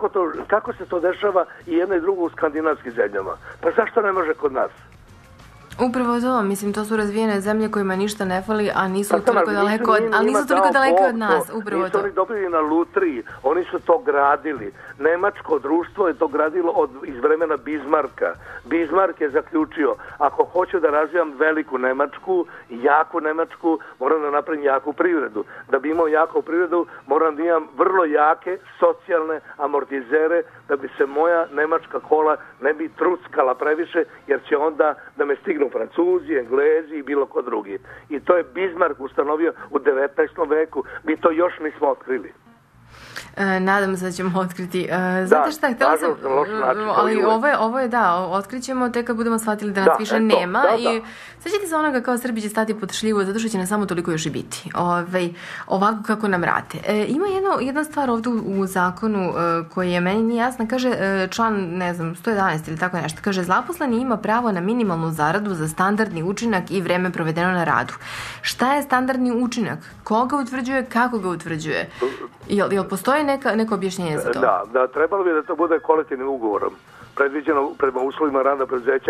Kako se to dešava i jedno i drugo u skandinavskim zemljama? Pa zašto ne može kod nas? Upravo to, mislim, to su razvijene zemlje kojima ništa ne fali, a nisu toliko daleko od nas. Upravo nisu to. Oni dobili na lutriji, oni su to gradili. Nemačko društvo je to gradilo iz vremena Bismarcka. Bismarck je zaključio, ako hoću da razvijam veliku Nemačku, jaku Nemačku, moram da napravim jaku privredu. Da bi imao jaku privredu, moram da imam vrlo jake socijalne amortizere, da bi se moja nemačka kola ne bi truckala previše, jer će onda da me stignu Francuzi, Englezi i bilo ko drugi. I to je Bismarck ustanovio u 19. veku. Mi to još nismo otkrili. Nadam se da ćemo otkriti. Znate šta, htjela sam, ali ovo je otkrićemo tek kad budemo shvatili da nas više nema. I sjećate se onoga kao Srbi će stati pod šljivu, zato što će nas samo toliko još i biti. Ovako kako nam rate. Ima jedna stvar ovdje u zakonu koji je meni nije jasna. Kaže član, ne znam, 111 ili tako nešto. Kaže, zaposleni ima pravo na minimalnu zaradu za standardni učinak i vreme provedeno na radu. Šta je standardni učinak? Ko ga utvrđuje? Kako ga utvrđuje? Jel postoji neko objašnjenje za to? Da, trebalo bi da to bude kolektivnim ugovorom. Predviđeno prema uslovima rada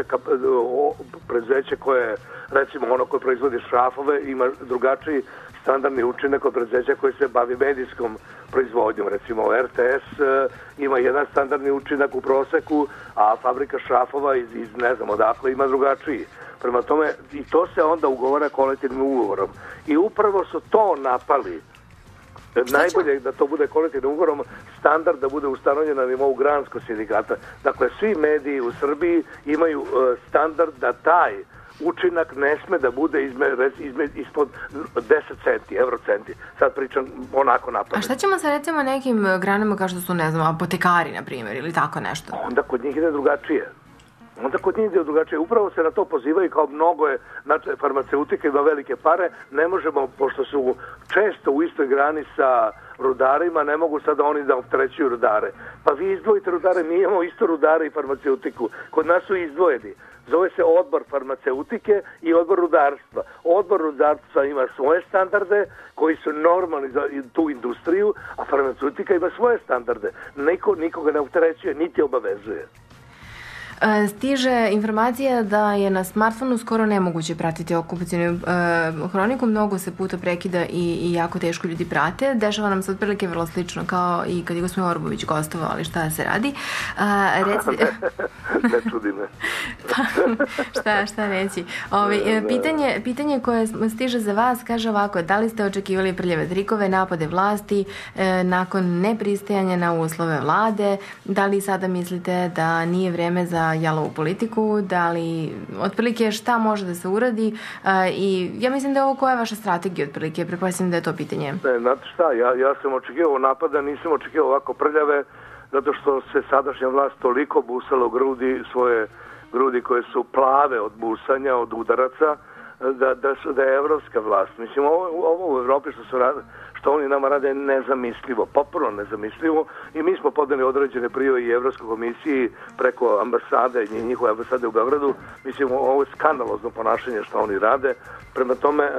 preduzeća koje, recimo ono koje proizvodi šrafove, ima drugačiji standardni učinak od preduzeća koje se bavi medijskom proizvodnjom. Recimo RTS ima jedan standardni učinak u proseku, a fabrika šrafova iz ne znam odakle ima drugačiji. Prema tome, i to se onda ugovara kolektivnim ugovorom. I upravo su to napali. Najbolje je da to bude kolektivnim ugovorom, standard da bude ustanovljen na nivou granskog sindikata. Dakle, svi mediji u Srbiji imaju standard da taj učinak ne sme da bude ispod 10 centi, eurocenti. Sad pričam onako napamet. A šta ćemo sa recimo nekim granama kao što su, ne znam, apotekari, na primjer, ili tako nešto? Onda kod njih ide drugačije. Upravo se na to pozivaju kao mnogo je, znači farmaceutike ima velike pare, ne možemo, pošto su često u istoj grani sa rudarima, ne mogu sada oni da opterećuju rudare. Pa vi izdvojite rudare, mi imamo isto rudare i farmaceutiku. Kod nas su izdvojeni. Zove se odbor farmaceutike i odbor rudarstva. Odbor rudarstva ima svoje standarde koji su normalni za tu industriju, a farmaceutika ima svoje standarde. Nikoga ne opterećuje, niti obavezuje. Stiže informacija da je na smartfonu skoro nemoguće pratiti okupacionu hroniku, mnogo se puta prekida i jako teško ljudi prate. Dešava nam se otprilike vrlo slično kao i kad je gospodin Orbović gostovao, ali šta se radi? Ne čudi me. Šta reći? Pitanje koje stiže za vas kaže ovako, da li ste očekivali prljave trikove, napade vlasti nakon nepristajanja na uslove vlade? Da li sada mislite da nije vreme za jalovu politiku, da li otprilike šta može da se uradi i ja mislim da je ovo koja je vaša strategija otprilike, pretpostavljam da je to pitanje. Znate šta, ja sam očekivao napada, nisam očekivao ovako prljave, zato što se sadašnja vlast toliko busala u grudi, svoje grudi koje su plave od busanja, od udaraca, da je evropska vlast. Mislim, ovo u Evropi što oni nama rade je nezamislivo, potpuno nezamislivo i mi smo podali određene prijave i Evropskoj komisiji preko ambasade, njihove ambasade u Beogradu. Mislim, ovo je skandalozno ponašanje što oni rade. Prema tome,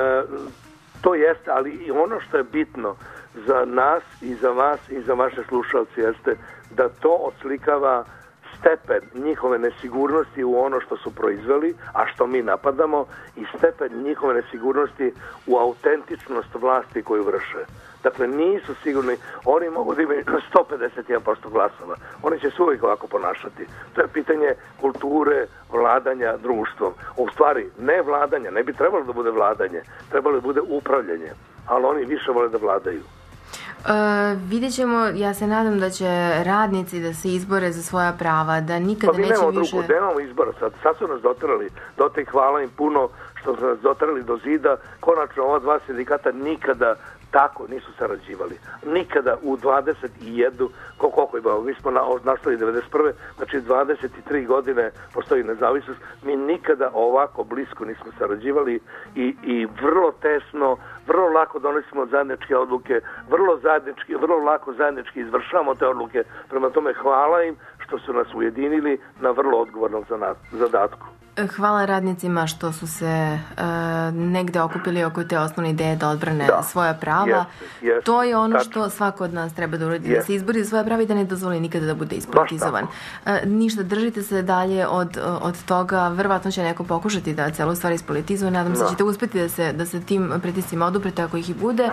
to jeste, ali i ono što je bitno za nas i za vas i za vaše slušalci jeste da to odslikava stepen njihove nesigurnosti u ono što su proizveli, a što mi napadamo, i stepen njihove nesigurnosti u autentičnost vlasti koju vrše. Dakle, nisu sigurni, oni mogu da imaju 151% glasova. Oni će se uvijek ovako ponašati. To je pitanje kulture, vladanja društvom. U stvari, ne vladanja, ne bi trebalo da bude vladanje, trebalo da bude upravljanje, ali oni više vole da vladaju. Vidjet ćemo, ja se nadam da će radnici da se izbore za svoja prava, da nikada neće više... Nemamo izbora sad su nas doterali, hvala im puno što su nas doterali do zida, konačno ova dva sindikata nikada tako nisu sarađivali. Nikada u 21, koliko imamo, mi smo nastali 91. Znači 23 godine postoji nezavisnost, mi nikada ovako blisko nismo sarađivali i vrlo tesno, vrlo lako donosimo zajedničke odluke, vrlo lako zajednički izvršavamo te odluke. Prema tome hvala im što su nas ujedinili na vrlo odgovornom zadatku. Hvala radnicima što su se negde okupili oko te osnovne ideje da odbrane svoja prava. To je ono što svako od nas treba da uradi, da se izbori svoja prava i da ne dozvoli nikada da bude ispolitizovan. Ništa, držite se dalje od toga. Verovatno će neko pokušati da celu stvar ispolitizuje. Nadam se da ćete uspeti da se tim pritiscima oduprete ako ih i bude.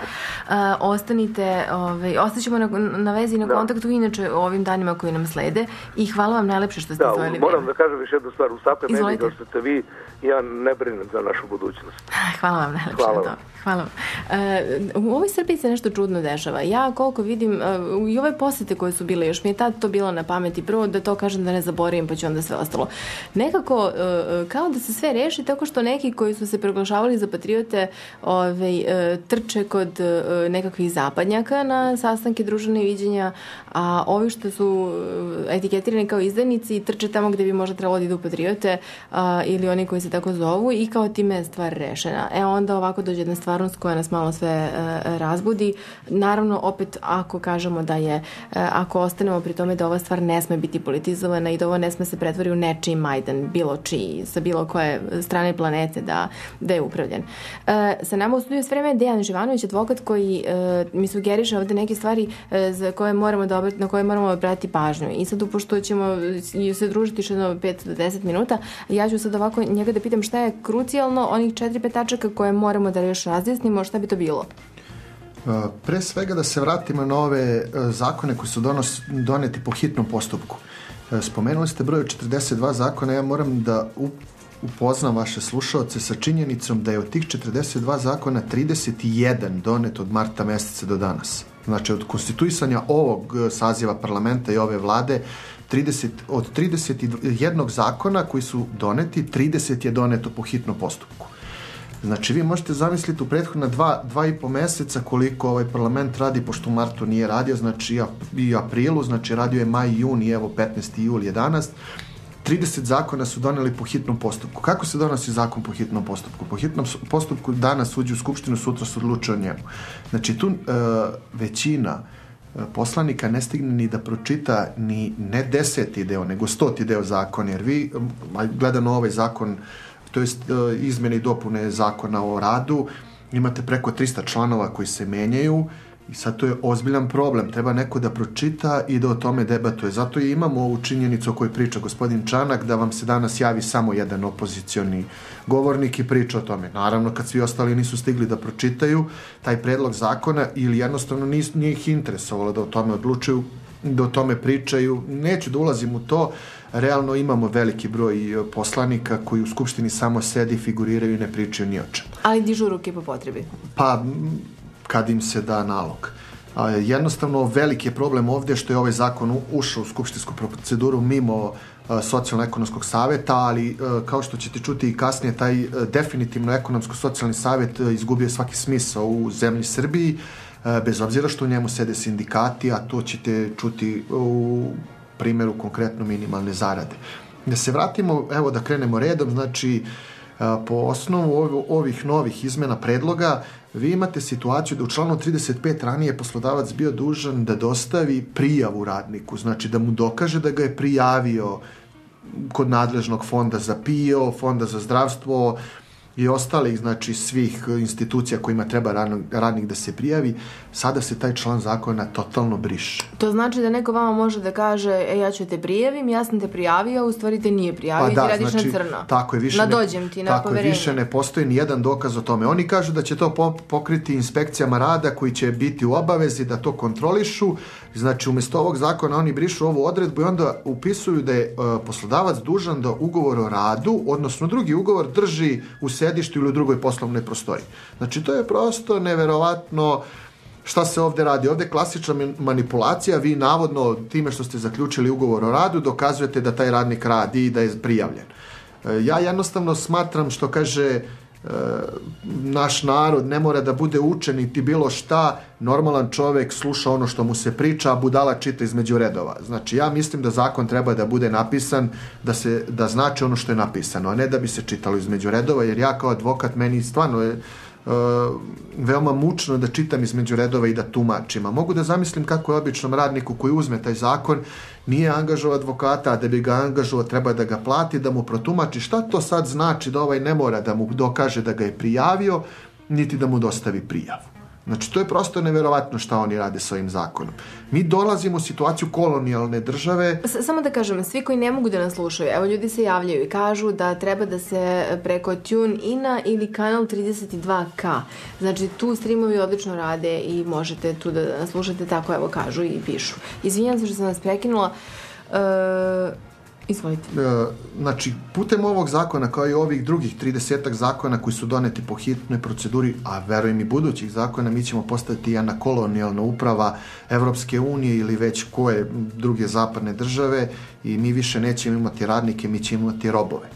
Ostaćemo na vezi i na kontaktu inače o ovim danima koji nam slede i hvala vam najlepše što ste izdvojili vreme. Moram da kažem još jednu stvar. U Sape meni da ste vi, ja ne brinem za našu budućnost. Hvala vam najlepše na to. Hvala vam. U ovoj Srbiji se nešto čudno dešava. Ja koliko vidim i ove posete koje su bile, još mi je tad to bilo na pameti. Prvo da to kažem da ne zaboravim pa ću onda sve ostalo. Nekako kao da se sve reši tako što neki koji su se proglašavali za patriote trče kod nekakvih zapadnjaka na sastanke družine viđenja, a ovi što su etiketirani kao izdajnici trče tamo gde bi možda trebalo da idu patriote ili oni koji se tako zovu i kao time je stvar rešena. Onda ovako dođe jedna stvarnost koja nas malo sve razbudi. Naravno, opet ako kažemo da je, ako ostanemo pri tome da ova stvar ne sme biti politizovana i da ovo ne sme se pretvori u nečiji Majdan, bilo čiji, sa bilo koje strane planete da je upravljan. Sa nama u studiju s vreme Dejan Živanović, advokat koji mi sugeriše ovde neke stvari na koje moramo obratiti pažnju. I sad upošto ćemo se družiti još jedno 5 do 10 minuta, ja ću sad ovako njega da pitam šta je krucijalno, onih 4-5 tačaka koje moramo da još razjasnimo, šta bi to bilo? Pre svega da se vratimo na ove zakone koji su doneti po hitnom postupku. Spomenuli ste broj 42 zakona, ja moram da upoznam vaše slušaoce sa činjenicom da je od tih 42 zakona 31 donet od marta meseca do danas. Znači od konstituisanja ovog saziva parlamenta i ove vlade od 31 zakona koji su doneti, 30 je doneto po hitnom postupku. Znači vi možete zamisliti u prethodna 2,5 meseca koliko ovaj parlament radi, pošto u martu nije radio, znači i aprilu, znači radio je maj i juni, evo 15. jul 11. 30 zakona su doneli po hitnom postupku. Kako se donosi zakon po hitnom postupku? Po hitnom postupku danas uđe u Skupštinu, sutra se odlučuje o njemu. Znači tu većina poslanika ne stigne ni da pročita ni ne 10. deo, nego 100. deo zakona, jer vi, gledano ovaj zakon, to jest izmene i dopune zakona o radu, imate preko 300 članova koji se menjaju i sad to je ozbiljan problem. Treba neko da pročita i da o tome debatuje. Zato i imamo ovu činjenicu o kojoj priča gospodin Čanak, da vam se danas javi samo jedan opozicioni govornik i priča o tome. Naravno, kad svi ostali nisu stigli da pročitaju taj predlog zakona ili jednostavno nije ih interesovalo da o tome odlučuju, da o tome pričaju. Neću da ulazim u to. Realno imamo veliki broj poslanika koji u Skupštini samo sedi, figuriraju i ne pričaju ni o čemu. Ali dižu ruke po potrebi. Pa, kad im se da nalog. Jednostavno, veliki je problem ovdje što je ovaj zakon ušao u skupštinsku proceduru mimo Socijalno-ekonomskog saveta, ali kao što ćete čuti i kasnije, taj definitivno ekonomsko-socijalni savet izgubio svaki smisao u zemlji Srbiji, bez obzira što u njemu sede sindikati, a to ćete čuti u primjeru konkretno minimalne zarade. Da se vratimo, evo da krenemo redom, znači po osnovu ovih novih izmena predloga vi imate situaciju da u članu 35 ranije poslodavac bio dužan da dostavi prijavu radniku, znači da mu dokaže da ga je prijavio kod nadležnog fonda za PIO, fonda za zdravstvo i ostalih, znači svih institucija kojima treba radnik da se prijavi. Sada se taj član zakona totalno briše. To znači da neko vama može da kaže ja ću te prijavim, ja sam te prijavio, u stvari te nije prijavio, ti radiš na crno. Tako je, nadođem ti na poverenje. Više ne postoji ni jedan dokaz o tome. Oni kažu da će to pokriti inspekcijama rada koji će biti u obavezi da to kontrolišu. Znači umjesto ovog zakona oni brišu ovu odredbu i onda upisuju da je poslodavac dužan da ugovor o radu, odnosno drugi ugovor, drži u sedištu ili u drugoj poslovnoj prostoriji. Znači to je prosto neverovatno. Šta se ovdje radi? Ovdje je klasična manipulacija. Vi navodno time što ste zaključili ugovor o radu dokazujete da taj radnik radi i da je prijavljen. Ja jednostavno smatram, što kaže naš narod, ne mora da bude učen niti bilo šta, normalan čovjek sluša ono što mu se priča, a budala čita između redova. Znači ja mislim da zakon treba da bude napisan da znači ono što je napisano, a ne da bi se čitalo između redova, jer ja kao advokat, meni stvarno je veoma mučno da čitam između redova i da tumačim. A mogu da zamislim kako je običnom radniku koji uzme taj zakon, nije angažovao advokata, a da bi ga angažovao treba da ga plati, da mu protumači šta to sad znači, da ovaj ne mora da mu dokaže da ga je prijavio, niti da mu dostavi prijavu. Znači, to je prosto neverovatno šta oni rade sa ovim zakonom. Mi dolazimo u situaciju kolonijalne države. Samo da kažem, svi koji ne mogu da nas slušaju, evo ljudi se javljaju i kažu da treba da se preko TuneIna ili kanal 32K. Znači, tu streamovi odlično rade i možete tu da nas slušate, tako evo kažu i pišu. Izvinjam se što sam vas prekinula. Izvolite. Znači, putem ovog zakona, kao i ovih drugih 30 zakona koji su doneti po hitnoj proceduri, a verujem i budućih zakona, mi ćemo postaviti jedna kolonijalna uprava Evropske unije ili već koje druge zapadne države i mi više nećemo imati radnike, mi ćemo imati robove.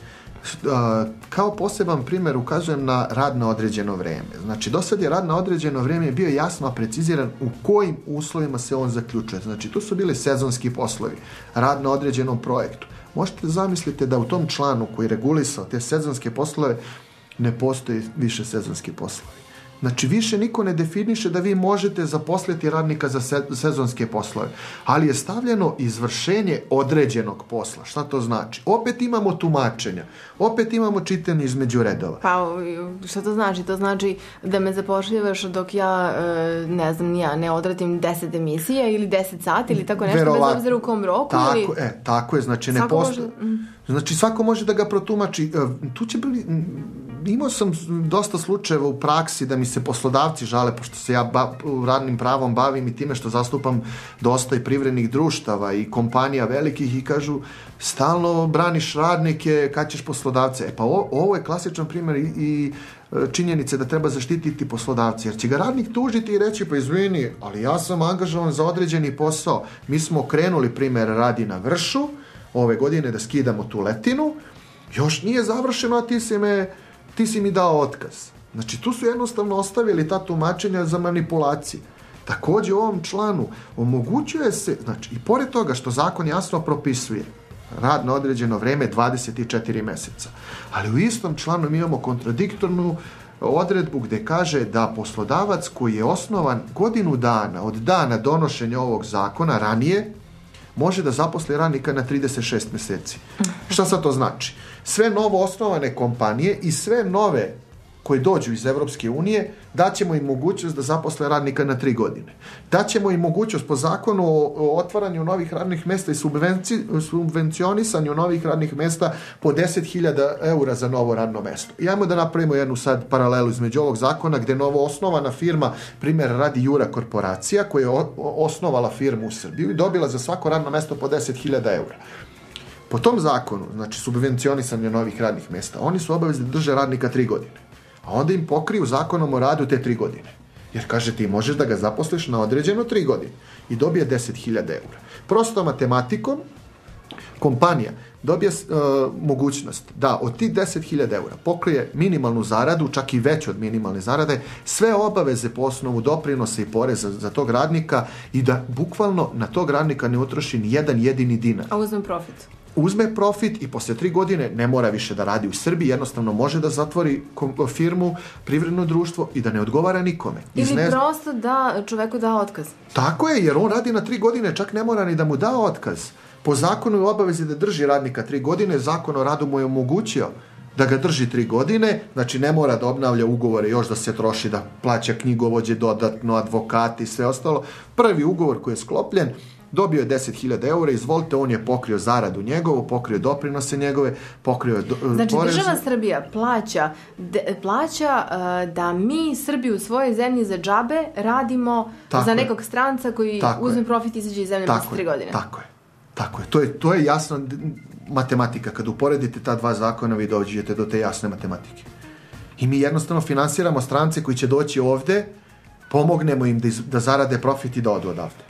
Kao poseban primjer ukazujem na rad na određeno vreme. Znači, do sad je rad na određeno vreme bio jasno preciziran u kojim uslovima se on zaključuje. Znači, tu su bili sezonski poslovi, rad na određenom projektu. Možete zamisliti da u tom članu koji regulisao te sezonske poslove ne postoji više sezonski poslovi. Znači, više niko ne definiše da vi možete zaposliti radnika za sezonske poslove, ali je stavljeno izvršenje određenog posla. Šta to znači? Opet imamo tumačenja, opet imamo čitanje između redova. Pa, šta to znači? To znači da me zapošljivaš dok ja, ne znam, ne odradim 10 emisija ili 10 sati ili tako nešto, verovatno, bez obzira u kom roku? Tako, ili... tako je, znači ne postoji. Znači, svako može da ga protumači. Tu će biti... Imao sam dosta slučajeva u praksi da mi se poslodavci žale, pošto se ja radnim pravom bavim i time što zastupam dosta i privrednih društava i kompanija velikih i kažu stalno braniš radnike, kad ćeš poslodavce. Pa ovo je klasičan primjer i činjenice da treba zaštititi poslodavci, jer će ga radnik tužiti i reći pa izvini, ali ja sam angažovan za određeni posao. Mi smo krenuli primjer radi na Vršu ove godine da skidamo tu letinu, još nije završeno, a ti si mi dao otkaz. Znači, tu su jednostavno ostavili ta tumačenja za manipulacije. Također u ovom članu omogućuje se, znači, i pored toga što zakon jasno propisuje rad na određeno vreme 24 mjeseca, ali u istom članu mi imamo kontradiktornu odredbu gdje kaže da poslodavac koji je osnovan godinu dana od dana donošenja ovog zakona ranije, može da zaposli radnika na 36 mjeseci. Šta sad to znači? Sve novo osnovane kompanije i sve nove koji dođu iz Evropske unije, daćemo im mogućnost da zaposle radnika na 3 godine. Daćemo im mogućnost po zakonu o otvaranju novih radnih mjesta i subvencionisanju novih radnih mjesta po 10.000 eura za novo radno mjesto. I ajmo da napravimo jednu sad paralelu između ovog zakona gdje novo osnovana firma, primjer radi Jura korporacija, koja je osnovala firmu u Srbiju i dobila za svako radno mjesto po 10.000 eura. Po tom zakonu, znači subvencionisanje novih radnih mjesta, oni su obavezni da drže radnika 3 godine. A onda im pokriju zakonom o radu te 3 godine. Jer kaže ti možeš da ga zaposliš na određeno 3 godine i dobije 10.000 eura. Prosto matematikom kompanija dobije mogućnost da od tih 10.000 eura pokrije minimalnu zaradu, čak i veću od minimalne zarade, sve obaveze po osnovu doprinosa i poreza za tog radnika i da bukvalno na tog radnika ne utroši ni jedan jedini dinar. A uzme profit. Uzme profit i posle 3 godine ne mora više da radi u Srbiji, jednostavno može da zatvori firmu, privredno društvo i da ne odgovara nikome. Ili prosto da čoveku da otkaz. Tako je, jer on radi na 3 godine, čak ne mora ni da mu da otkaz. Po zakonu je obavezi da drži radnika 3 godine, zakon o radu mu je omogućio da ga drži 3 godine, znači ne mora da obnavlja ugovore, još da se troši, da plaća knjigovođe dodatno, advokati i sve ostalo. Prvi ugovor koji je sklopljen, dobio je 10.000 eura, izvolite, on je pokrio zaradu njegovu, pokrio doprinose njegove, pokrio znači, porez. država Srbija plaća da mi Srbiju u svojoj zemlji za džabe radimo za nekog stranca koji uzme profit i izađe iz zemlje posle 3 godine. Tako je. To je jasna matematika. Kad uporedite ta dva zakona, vi dođete do te jasne matematike. I mi jednostavno finansiramo strance koji će doći ovde, pomognemo im da zarade profit i da odu odavde.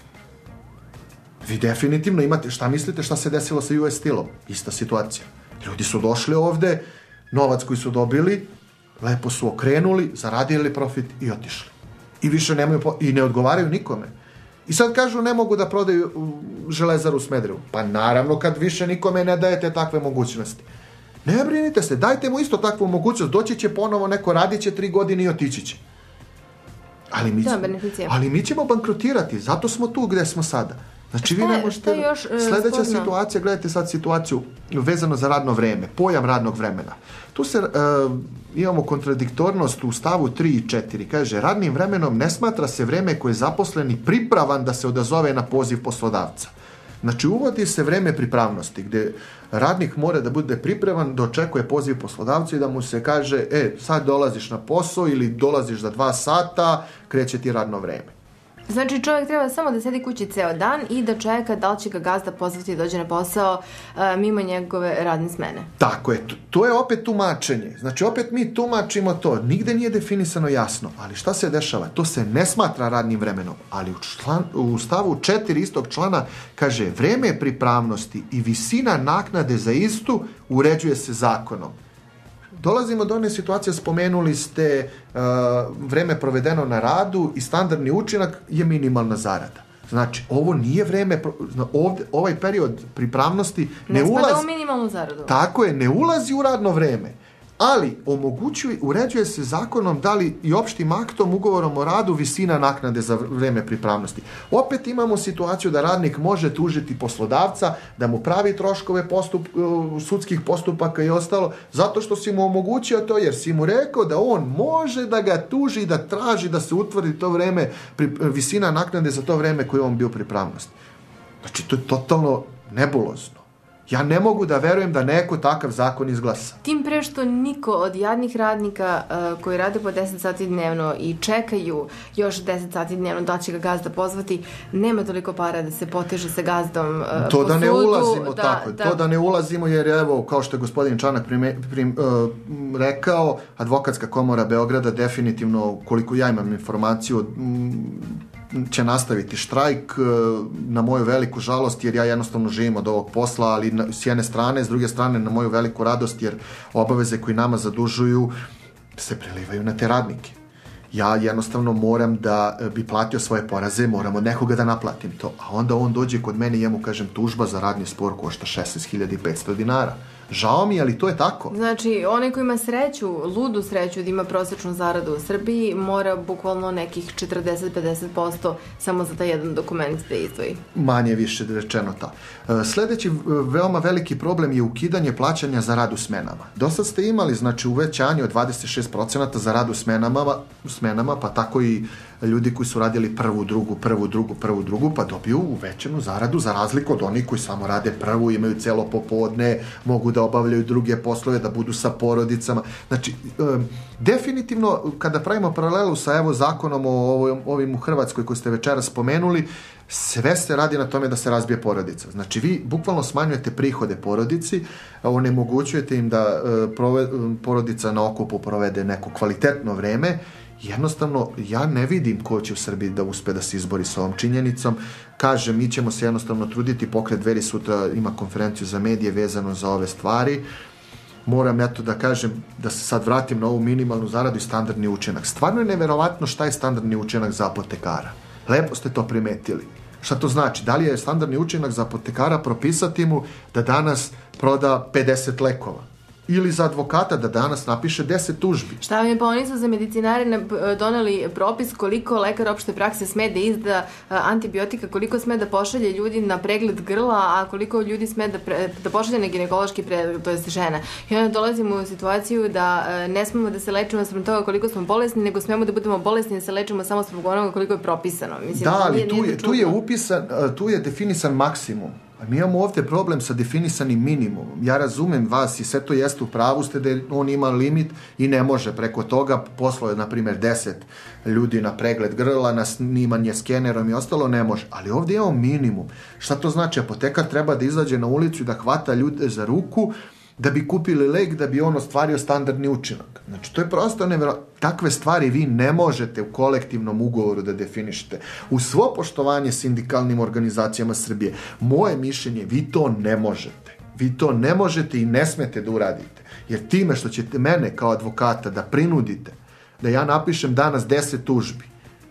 Vi definitivno imate, šta mislite šta se desilo sa US Steelom? Ista situacija. Ljudi su došli ovde, novac koji su dobili, lepo su okrenuli, zaradili profit i otišli. I više nemaju, i ne odgovaraju nikome. I sad kažu ne mogu da prodaju Železaru u Smederevu. Pa naravno kad više nikome ne dajete takve mogućnosti. Ne brinite se, dajte mu isto takvu mogućnost, doći će ponovo neko, radit će 3 godine i otići će. Ali mi ćemo bankrotirati, zato smo tu gde smo sada. Znači vi ne možete... Sljedeća situacija, gledajte sad situaciju vezano za radno vreme, pojam radnog vremena. Tu se imamo kontradiktornost u stavu 3 i 4. Kaže, radnim vremenom ne smatra se vreme koje je zaposleni pripravan da se odazove na poziv poslodavca. Znači uvodi se vreme pripravnosti gdje radnik mora da bude pripreman da očekuje poziv poslodavca i da mu se kaže sad dolaziš na posao ili dolaziš za 2 sata, kreće ti radno vreme. Znači čovjek treba samo da sedi kući ceo dan i da čeka da li će ga gazda pozvati da dođe na posao mimo njegove radne smene. Tako je, to je opet tumačenje. Znači opet mi tumačimo to, nigde nije definisano jasno, ali šta se dešava? To se ne smatra radnim vremenom, ali u stavu 4 istog člana kaže vreme pripravnosti i visina naknade za istu uređuje se zakonom. Dolazimo do one situacije, spomenuli ste vreme provedeno na radu i standardni učinak je minimalna zarada. Znači, ovo nije vreme, ovaj period pripravnosti ne spada u minimalnu zaradu. Tako je, ne ulazi u radno vreme, ali uređuje se zakonom da li i opštim aktom, ugovorom o radu, visina naknade za vreme pripravnosti. Opet imamo situaciju da radnik može tužiti poslodavca, da mu pravi troškove sudskih postupaka i ostalo, zato što si mu omogućio to, jer si mu rekao da on može da ga tuži, da traži da se utvrdi to vreme, visina naknade za to vreme koje on bio pripravnosti. Znači, to je totalno nebulozno. Ja ne mogu da verujem da neko takav zakon izglasa. Tim pre što niko od jadnih radnika koji rade po 10 sati dnevno i čekaju još 10 sati dnevno da će ga gazda pozvati, nema toliko para da se poteže sa gazdom to po da ne sudu. Ulazimo, to da ne ulazimo, jer evo, kao što je gospodin Čanak rekao, Advokatska komora Beograda definitivno, koliko ja imam informaciju, će nastaviti štrajk, na moju veliku žalost, jer ja jednostavno živim od ovog posla, ali s jedne strane, s druge strane na moju veliku radost, jer obaveze koji nama zadužuju se prelivaju na te radnike. Ja jednostavno moram da bi platio svoje poraze, moram od nekoga da naplatim to, a onda on dođe kod mene i ja mu kažem tužba za radni spor košta 16.500 dinara. Žao mi, ali to je tako. Znači, onaj ko ima sreću, ludu sreću da ima prosječnu zaradu u Srbiji, mora bukvalno nekih 40-50% samo za taj jedan dokument da izdvoji. Manje više rečeno ta. Sljedeći veoma veliki problem je ukidanje plaćanja za rad u smenama. Dosad ste imali, znači, uvećanje od 26% za rad u smenama, pa tako i ljudi koji su radili prvu, drugu, pa dobiju uvećanu zaradu za razliku od onih koji samo rade prvu, imaju celo popodne, mogu da obavljaju druge poslove, da budu sa porodicama. Znači, definitivno, kada pravimo paralelu sa evo zakonom o ovim u Hrvatskoj koji ste večeras spomenuli, sve se radi na tome da se razbije porodica. Znači, vi bukvalno smanjujete prihode porodici, onemogućujete im da porodica na okupu provede neko kvalitetno vreme. Jednostavno, ja ne vidim ko će u Srbiji da uspe da se izbori sa ovom činjenicom. Kažem, mi ćemo se jednostavno truditi, Pokret Dveri sutra ima konferenciju za medije vezano za ove stvari. Moram eto da kažem, da se sad vratim na ovu minimalnu zaradu i standardni učinak. Stvarno je neverovatno šta je standardni učinak za apotekara. Lepo ste to primetili. Šta to znači? Da li je standardni učinak za apotekara propisati mu da danas proda 50 lekova? Ili za advokata da danas napiše 10 tužbi. Šta vam je, pa oni su za medicinare doneli propis koliko lekar opšte prakse sme da izda antibiotika, koliko sme da pošalje ljudi na pregled grla, a koliko ljudi sme da pošalje na ginekološki pregled, to je žena. I onda dolazimo u situaciju da ne smemo da se lečimo zbog toga koliko smo bolesni, nego smemo da budemo bolesni da se lečimo samo zbog onoga koliko je propisano. Mislim, da, ali tu je definisan maksimum. Mi imamo ovdje problem sa definisanim minimumom. Ja razumem vas i sve to jeste u pravu ste da on ima limit i ne može preko toga. Poslao je, na primjer, 10 ljudi na pregled grla, na snimanje skenerom i ostalo, ne može. Ali ovdje imamo minimum. Šta to znači? Apotekar treba da izađe na ulicu i da hvata ljude za ruku da bi kupili lek, da bi on ostvario standardni učinak. Znači, to je prosto nevjerojatno. Takve stvari vi ne možete u kolektivnom ugovoru da definišete. U svo poštovanje sindikalnim organizacijama Srbije, moje mišljenje, vi to ne možete. Vi to ne možete i ne smete da uradite. Jer time što ćete mene kao advokata da prinudite da ja napišem danas 10 tužbi,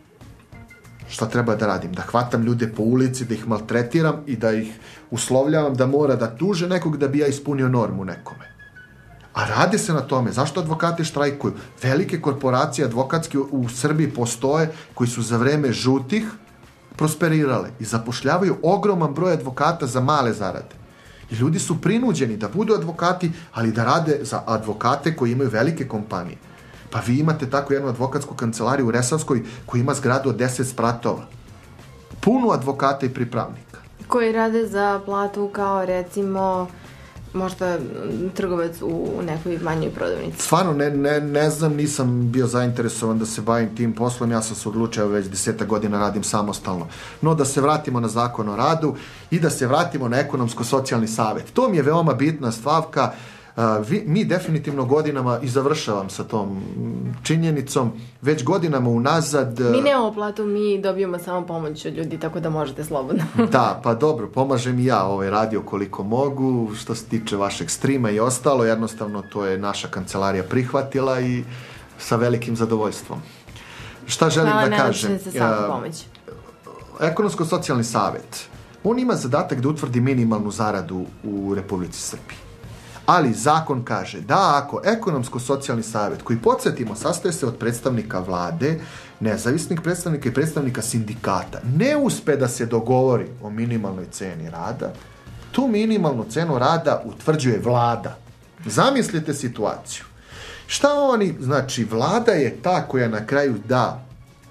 šta treba da radim? Da hvatam ljude po ulici, da ih maltretiram i da ih uslovljavam da mora da tuže nekog da bi ja ispunio normu nekome. A radi se na tome. Zašto advokati štrajkuju? Velike korporacije advokatske u Srbiji postoje koji su za vreme žutih prosperirale i zapošljavaju ogroman broj advokata za male zarade. I ljudi su prinuđeni da budu advokati, ali da rade za advokate koji imaju velike kompanije. Pa vi imate tako jednu advokatsku kancelariju u Resavskoj koja ima zgradu od 10 spratova. Puno advokata i pripravnika. Koji rade za platu kao recimo možda trgovac u nekoj manjoj prodavnici. Stvarno, ne znam, nisam bio zainteresovan da se bavim tim poslom, ja sam se odlučio već 10 godina radim samostalno. No, da se vratimo na Zakon o radu i da se vratimo na ekonomsko-socijalni savjet. To mi je veoma bitna stavka. Mi definitivno godinama, i završavam sa tom činjenicom, već godinama unazad... Mi nemamo platu, mi dobijemo samo pomoć od ljudi, tako da možete slobodno. Da, pa dobro, pomažem i ja radio koliko mogu, što se tiče vašeg streama i ostalo, jednostavno to je naša kancelarija prihvatila i sa velikim zadovoljstvom. Šta želim da kažem? Ekonomsko-socijalni savjet, on ima zadatak da utvrdi minimalnu zaradu u Republici Srbiji. Ali zakon kaže da ako ekonomsko-socijalni savjet, koji podsjetimo sastoje se od predstavnika vlade, nezavisnih predstavnika i predstavnika sindikata, ne uspe da se dogovori o minimalnoj ceni rada, tu minimalnu cenu rada utvrđuje vlada. Zamislite situaciju. Šta oni, znači vlada je ta koja na kraju da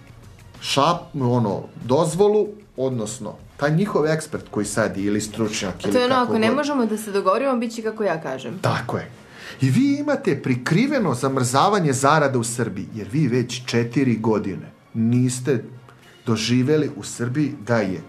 dozvolu, odnosno taj njihov ekspert koji sadi ili stručnjak. A to je ono, ako ne možemo da se dogovorimo, bit će kako ja kažem. Tako je. I vi imate prikriveno zamrzavanje zarada u Srbiji, jer vi već 4 godine niste doživjeli u Srbiji da je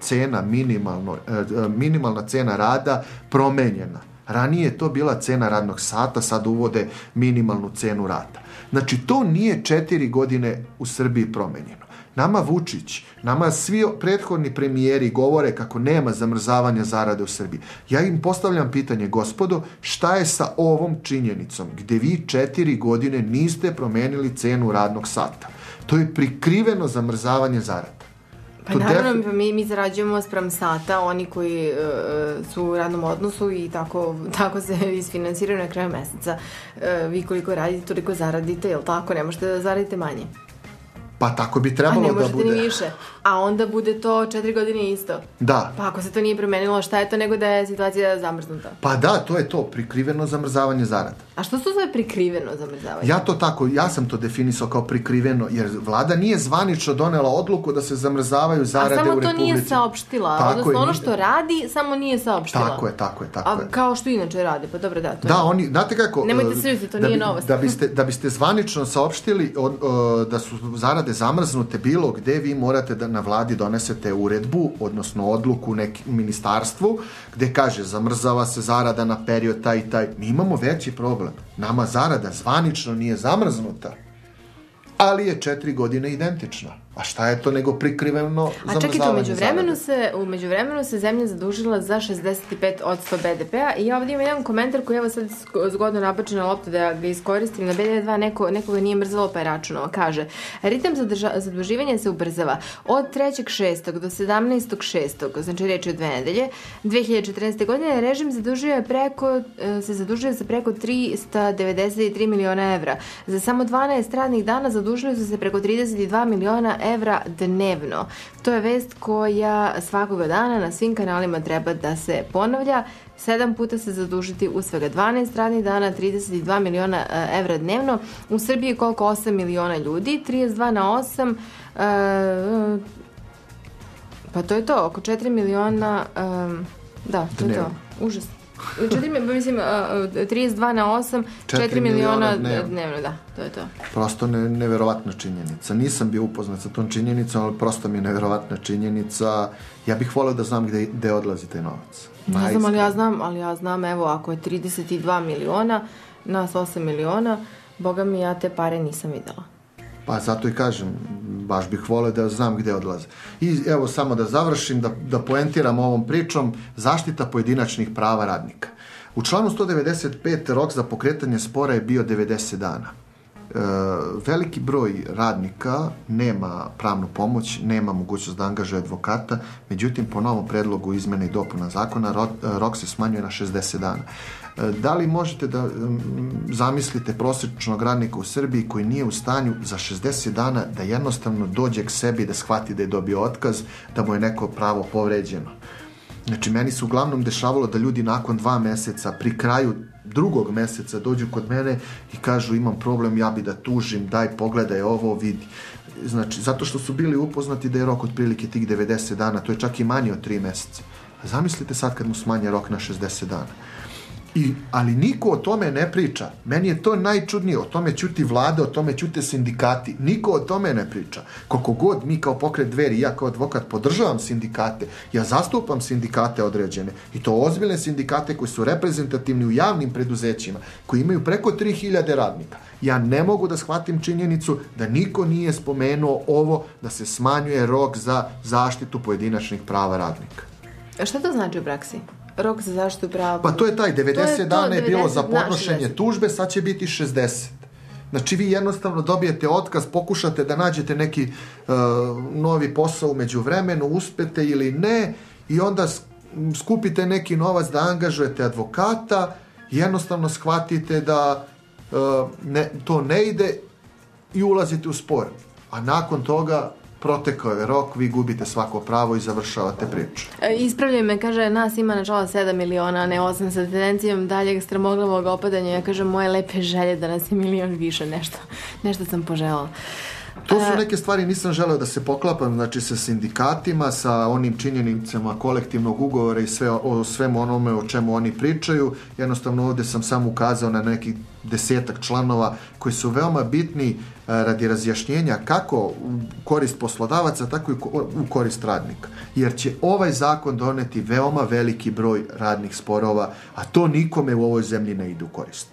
minimalna cena rada promenjena. Ranije je to bila cena radnog sata, sad uvode minimalnu cenu rada. Znači, to nije 4 godine u Srbiji promenjeno. Nama Vučić, nama svi prethodni premijeri govore kako nema zamrzavanja zarade u Srbiji. Ja im postavljam pitanje, gospodo, šta je sa ovom činjenicom gdje vi 4 godine niste promenili cenu radnog sata? To je prikriveno zamrzavanje zarada. Pa naravno, mi zarađujemo sprem sata, oni koji su u radnom odnosu i tako se isfinansiraju na kraju meseca. Vi koliko radite, toliko zaradite, jel tako? Ne možete da zaradite manje. Pa tako bi trebalo da bude. A ne možete ni više. A onda bude to 4 godine isto. Da. Pa ako se to nije promenilo, šta je to nego da je situacija zamrznuta? Pa da, to je to, prikriveno zamrzavanje zarada. A što se zove prikriveno zamrzavanje? Ja sam to definisao kao prikriveno, jer vlada nije zvanično donela odluku da se zamrzavaju zarade u Republici. A samo to nije saopštila, tako odnosno ono što radi, samo nije saopštila. Tako je. A kao što inače radi, pa dobro da. Da, oni, znate kako... Nemojte se ljutiti, to nije novost. Da biste zvanično saopštili da su zarade zamrznute bilo gde, vi morate da na vladi donesete uredbu, odnosno odluku nekom ministarstvu, gde kaže zamrzava se zarada na period taj i taj. Mi imamo veći problem. Nama zarada zvanično nije zamrznuta, ali je 4 godine identična. A šta je to nego prikriveno zamrzavanje zarade? U međuvremenu se zemlja zadužila za 65% BDP-a i ja ovdje imam jedan komentar koji evo sad zgodno nabačena lopta da ga iskoristim na BD2, nekoga nije mrzalo pa je računao. Kaže, ritam zaduživanja se ubrzava od 3.6. do 17.6. znači reč je 2 nedelje 2014. godine režim se zadužuje za preko 393 miliona evra. Za samo 12 radnih dana zadužili su se preko 32 miliona evra dnevno. To je vest koja svakoga dana na svim kanalima treba da se ponavlja. 7 puta se zadužiti u svega 12 radnih dana, 32 miliona evra dnevno. U Srbiji koliko? 8 miliona ljudi, 32 na 8, pa to je to, oko 4 miliona, da, to je to, užas. 32 na 8, 4 miliona dnevno, da, to je to. Prosto neverovatna činjenica. Nisam bio upoznat sa tom činjenicom, ali prosto mi je neverovatna činjenica. Ja bih voleo da znam gde odlazi taj novac. Ne znam, ali ja znam, evo, ako je 32 miliona, nas 8 miliona, boga mi, ja te pare nisam videla. Pa zato i kažem, baš bih voleo da znam gde odlaze. I evo samo da završim, da poentiram ovom pričom, zaštita pojedinačnih prava radnika. U članu 195 rok za pokretanje spora je bio 90 dana. Veliki broj radnika nema pravnu pomoć, nema mogućnost da angažuje advokata, međutim po novom predlogu izmene i dopuna zakona rok se smanjuje na 60 dana. Da li možete da zamislite prosječnog radnika u Srbiji koji nije u stanju za 60 dana da jednostavno dođe k sebi, da shvati da je dobio otkaz, da mu je neko pravo povređeno? Znači, meni se uglavnom dešavalo da ljudi nakon 2 meseca, pri kraju 2. meseca dođu kod mene i kažu imam problem, ja bi da tužim, daj pogledaj ovo, vidi. Znači, zato što su bili upoznati da je rok otprilike tih 90 dana, to je čak i manje od 3 meseca. Zamislite sad kad mu smanje rok na 60 dana. Ali niko o tome ne priča. Meni je to najčudnije. O tome ćuti vlada, o tome ćute sindikati. Niko o tome ne priča. Koliko god mi kao Pokret Dveri, ja kao advokat podržavam sindikate, ja zastupam sindikate određene i to ozbiljne sindikate koji su reprezentativni u javnim preduzećima, koji imaju preko 3000 radnika. Ja ne mogu da shvatim činjenicu da niko nije spomenuo ovo, da se smanjuje rok za zaštitu pojedinačnih prava radnika. A šta to znači u praksi? Rok za zaštitu prava? Pa to je taj 90 dana je bilo za podnošenje tužbe, sad će biti 60. Znači vi jednostavno dobijete otkaz, pokušate da nađete neki novi posao u međuvremenu, uspete ili ne, i onda skupite neki novac da angažujete advokata i jednostavno shvatite da to ne ide i ulazite u spor. A nakon toga protekao je rok, vi gubite svako pravo i završavate priču. Ispravljaju me, kaže, nas ima na čalo 7 miliona, a ne 8, sa tendencijom daljeg strmoglavog opadanja. Ja kažem, moje lepe želje da nas je milion više, nešto sam poželjela. To su neke stvari, nisam želeo da se poklapam, znači sa sindikatima, sa onim činjenicama kolektivnog ugovora i o svemu onome o čemu oni pričaju. Jednostavno ovdje sam samo ukazao na nekih 10-ak članova koji su veoma bitni radi razjašnjenja kako u korist poslodavaca, tako i u korist radnika. Jer će ovaj zakon doneti veoma veliki broj radnih sporova, a to nikome u ovoj zemlji ne ide u korist.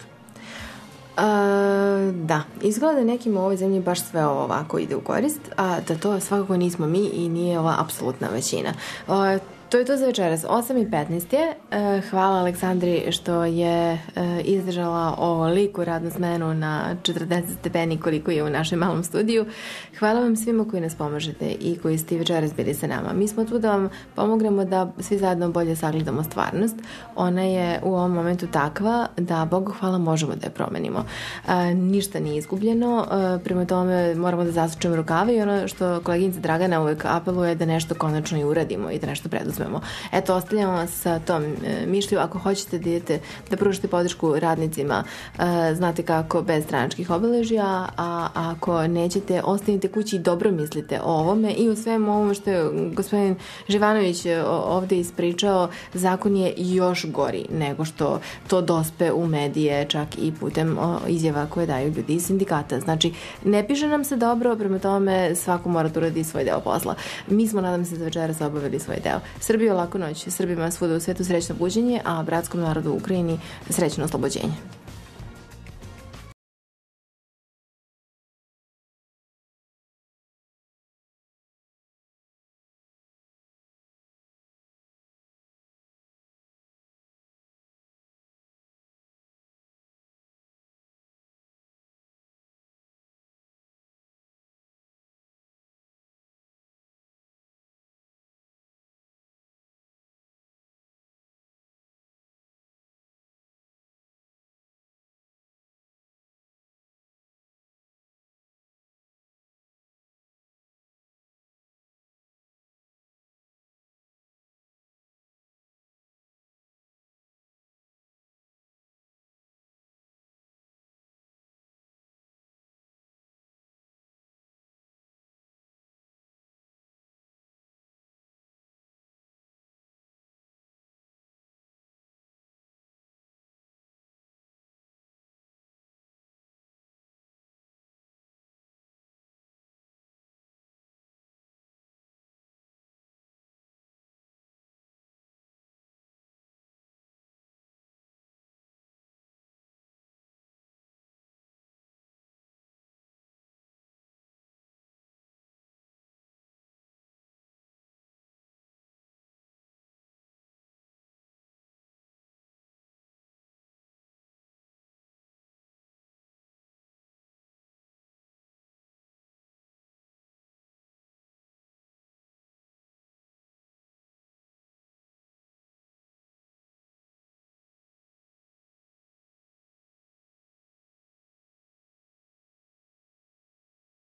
Da, izgleda da nekim u ovoj zemlji baš sve ovako ide u korist, a da to svakako nismo mi i nije ova apsolutna većina. To je to za večeras. 8:15 je. Hvala Aleksandri što je izdržala ovoliku radnu smenu na 40 stepeni koliko je u našem malom studiju. Hvala vam svima koji nas pomažete i koji ste večeras bili sa nama. Mi smo tu da vam pomognemo da svi zajedno bolje sagledamo stvarnost. Ona je u ovom momentu takva da, Bogu hvala, možemo da je promenimo. Ništa nije izgubljeno, prema tome moramo da zasučemo rukave i ono što koleginica Dragana uvek apeluje da nešto konačno i uradimo i da nešto preduzmemo. Eto, ostavljamo vas sa tom mišlju. Ako hoćete da idete da pružite podršku radnicima, znate kako, bez stranačkih obeležja, a ako nećete, ostanite kući i dobro mislite o ovome i o svemu ovome što je gospodin Živanović ovdje ispričao. Zakon je još gori nego što to dospe u medije, čak i putem izjava koje daju ljudi iz sindikata. Znači, ne piše nam se dobro, prema tome svako mora da uradi svoj deo posla. Mi smo, nadam se, za večeras obavili svoj deo. Srbijo, laku noć. Srbima svuda u svetu srećno buđenje, a bratskom narodu u Ukrajini srećno oslobođenje.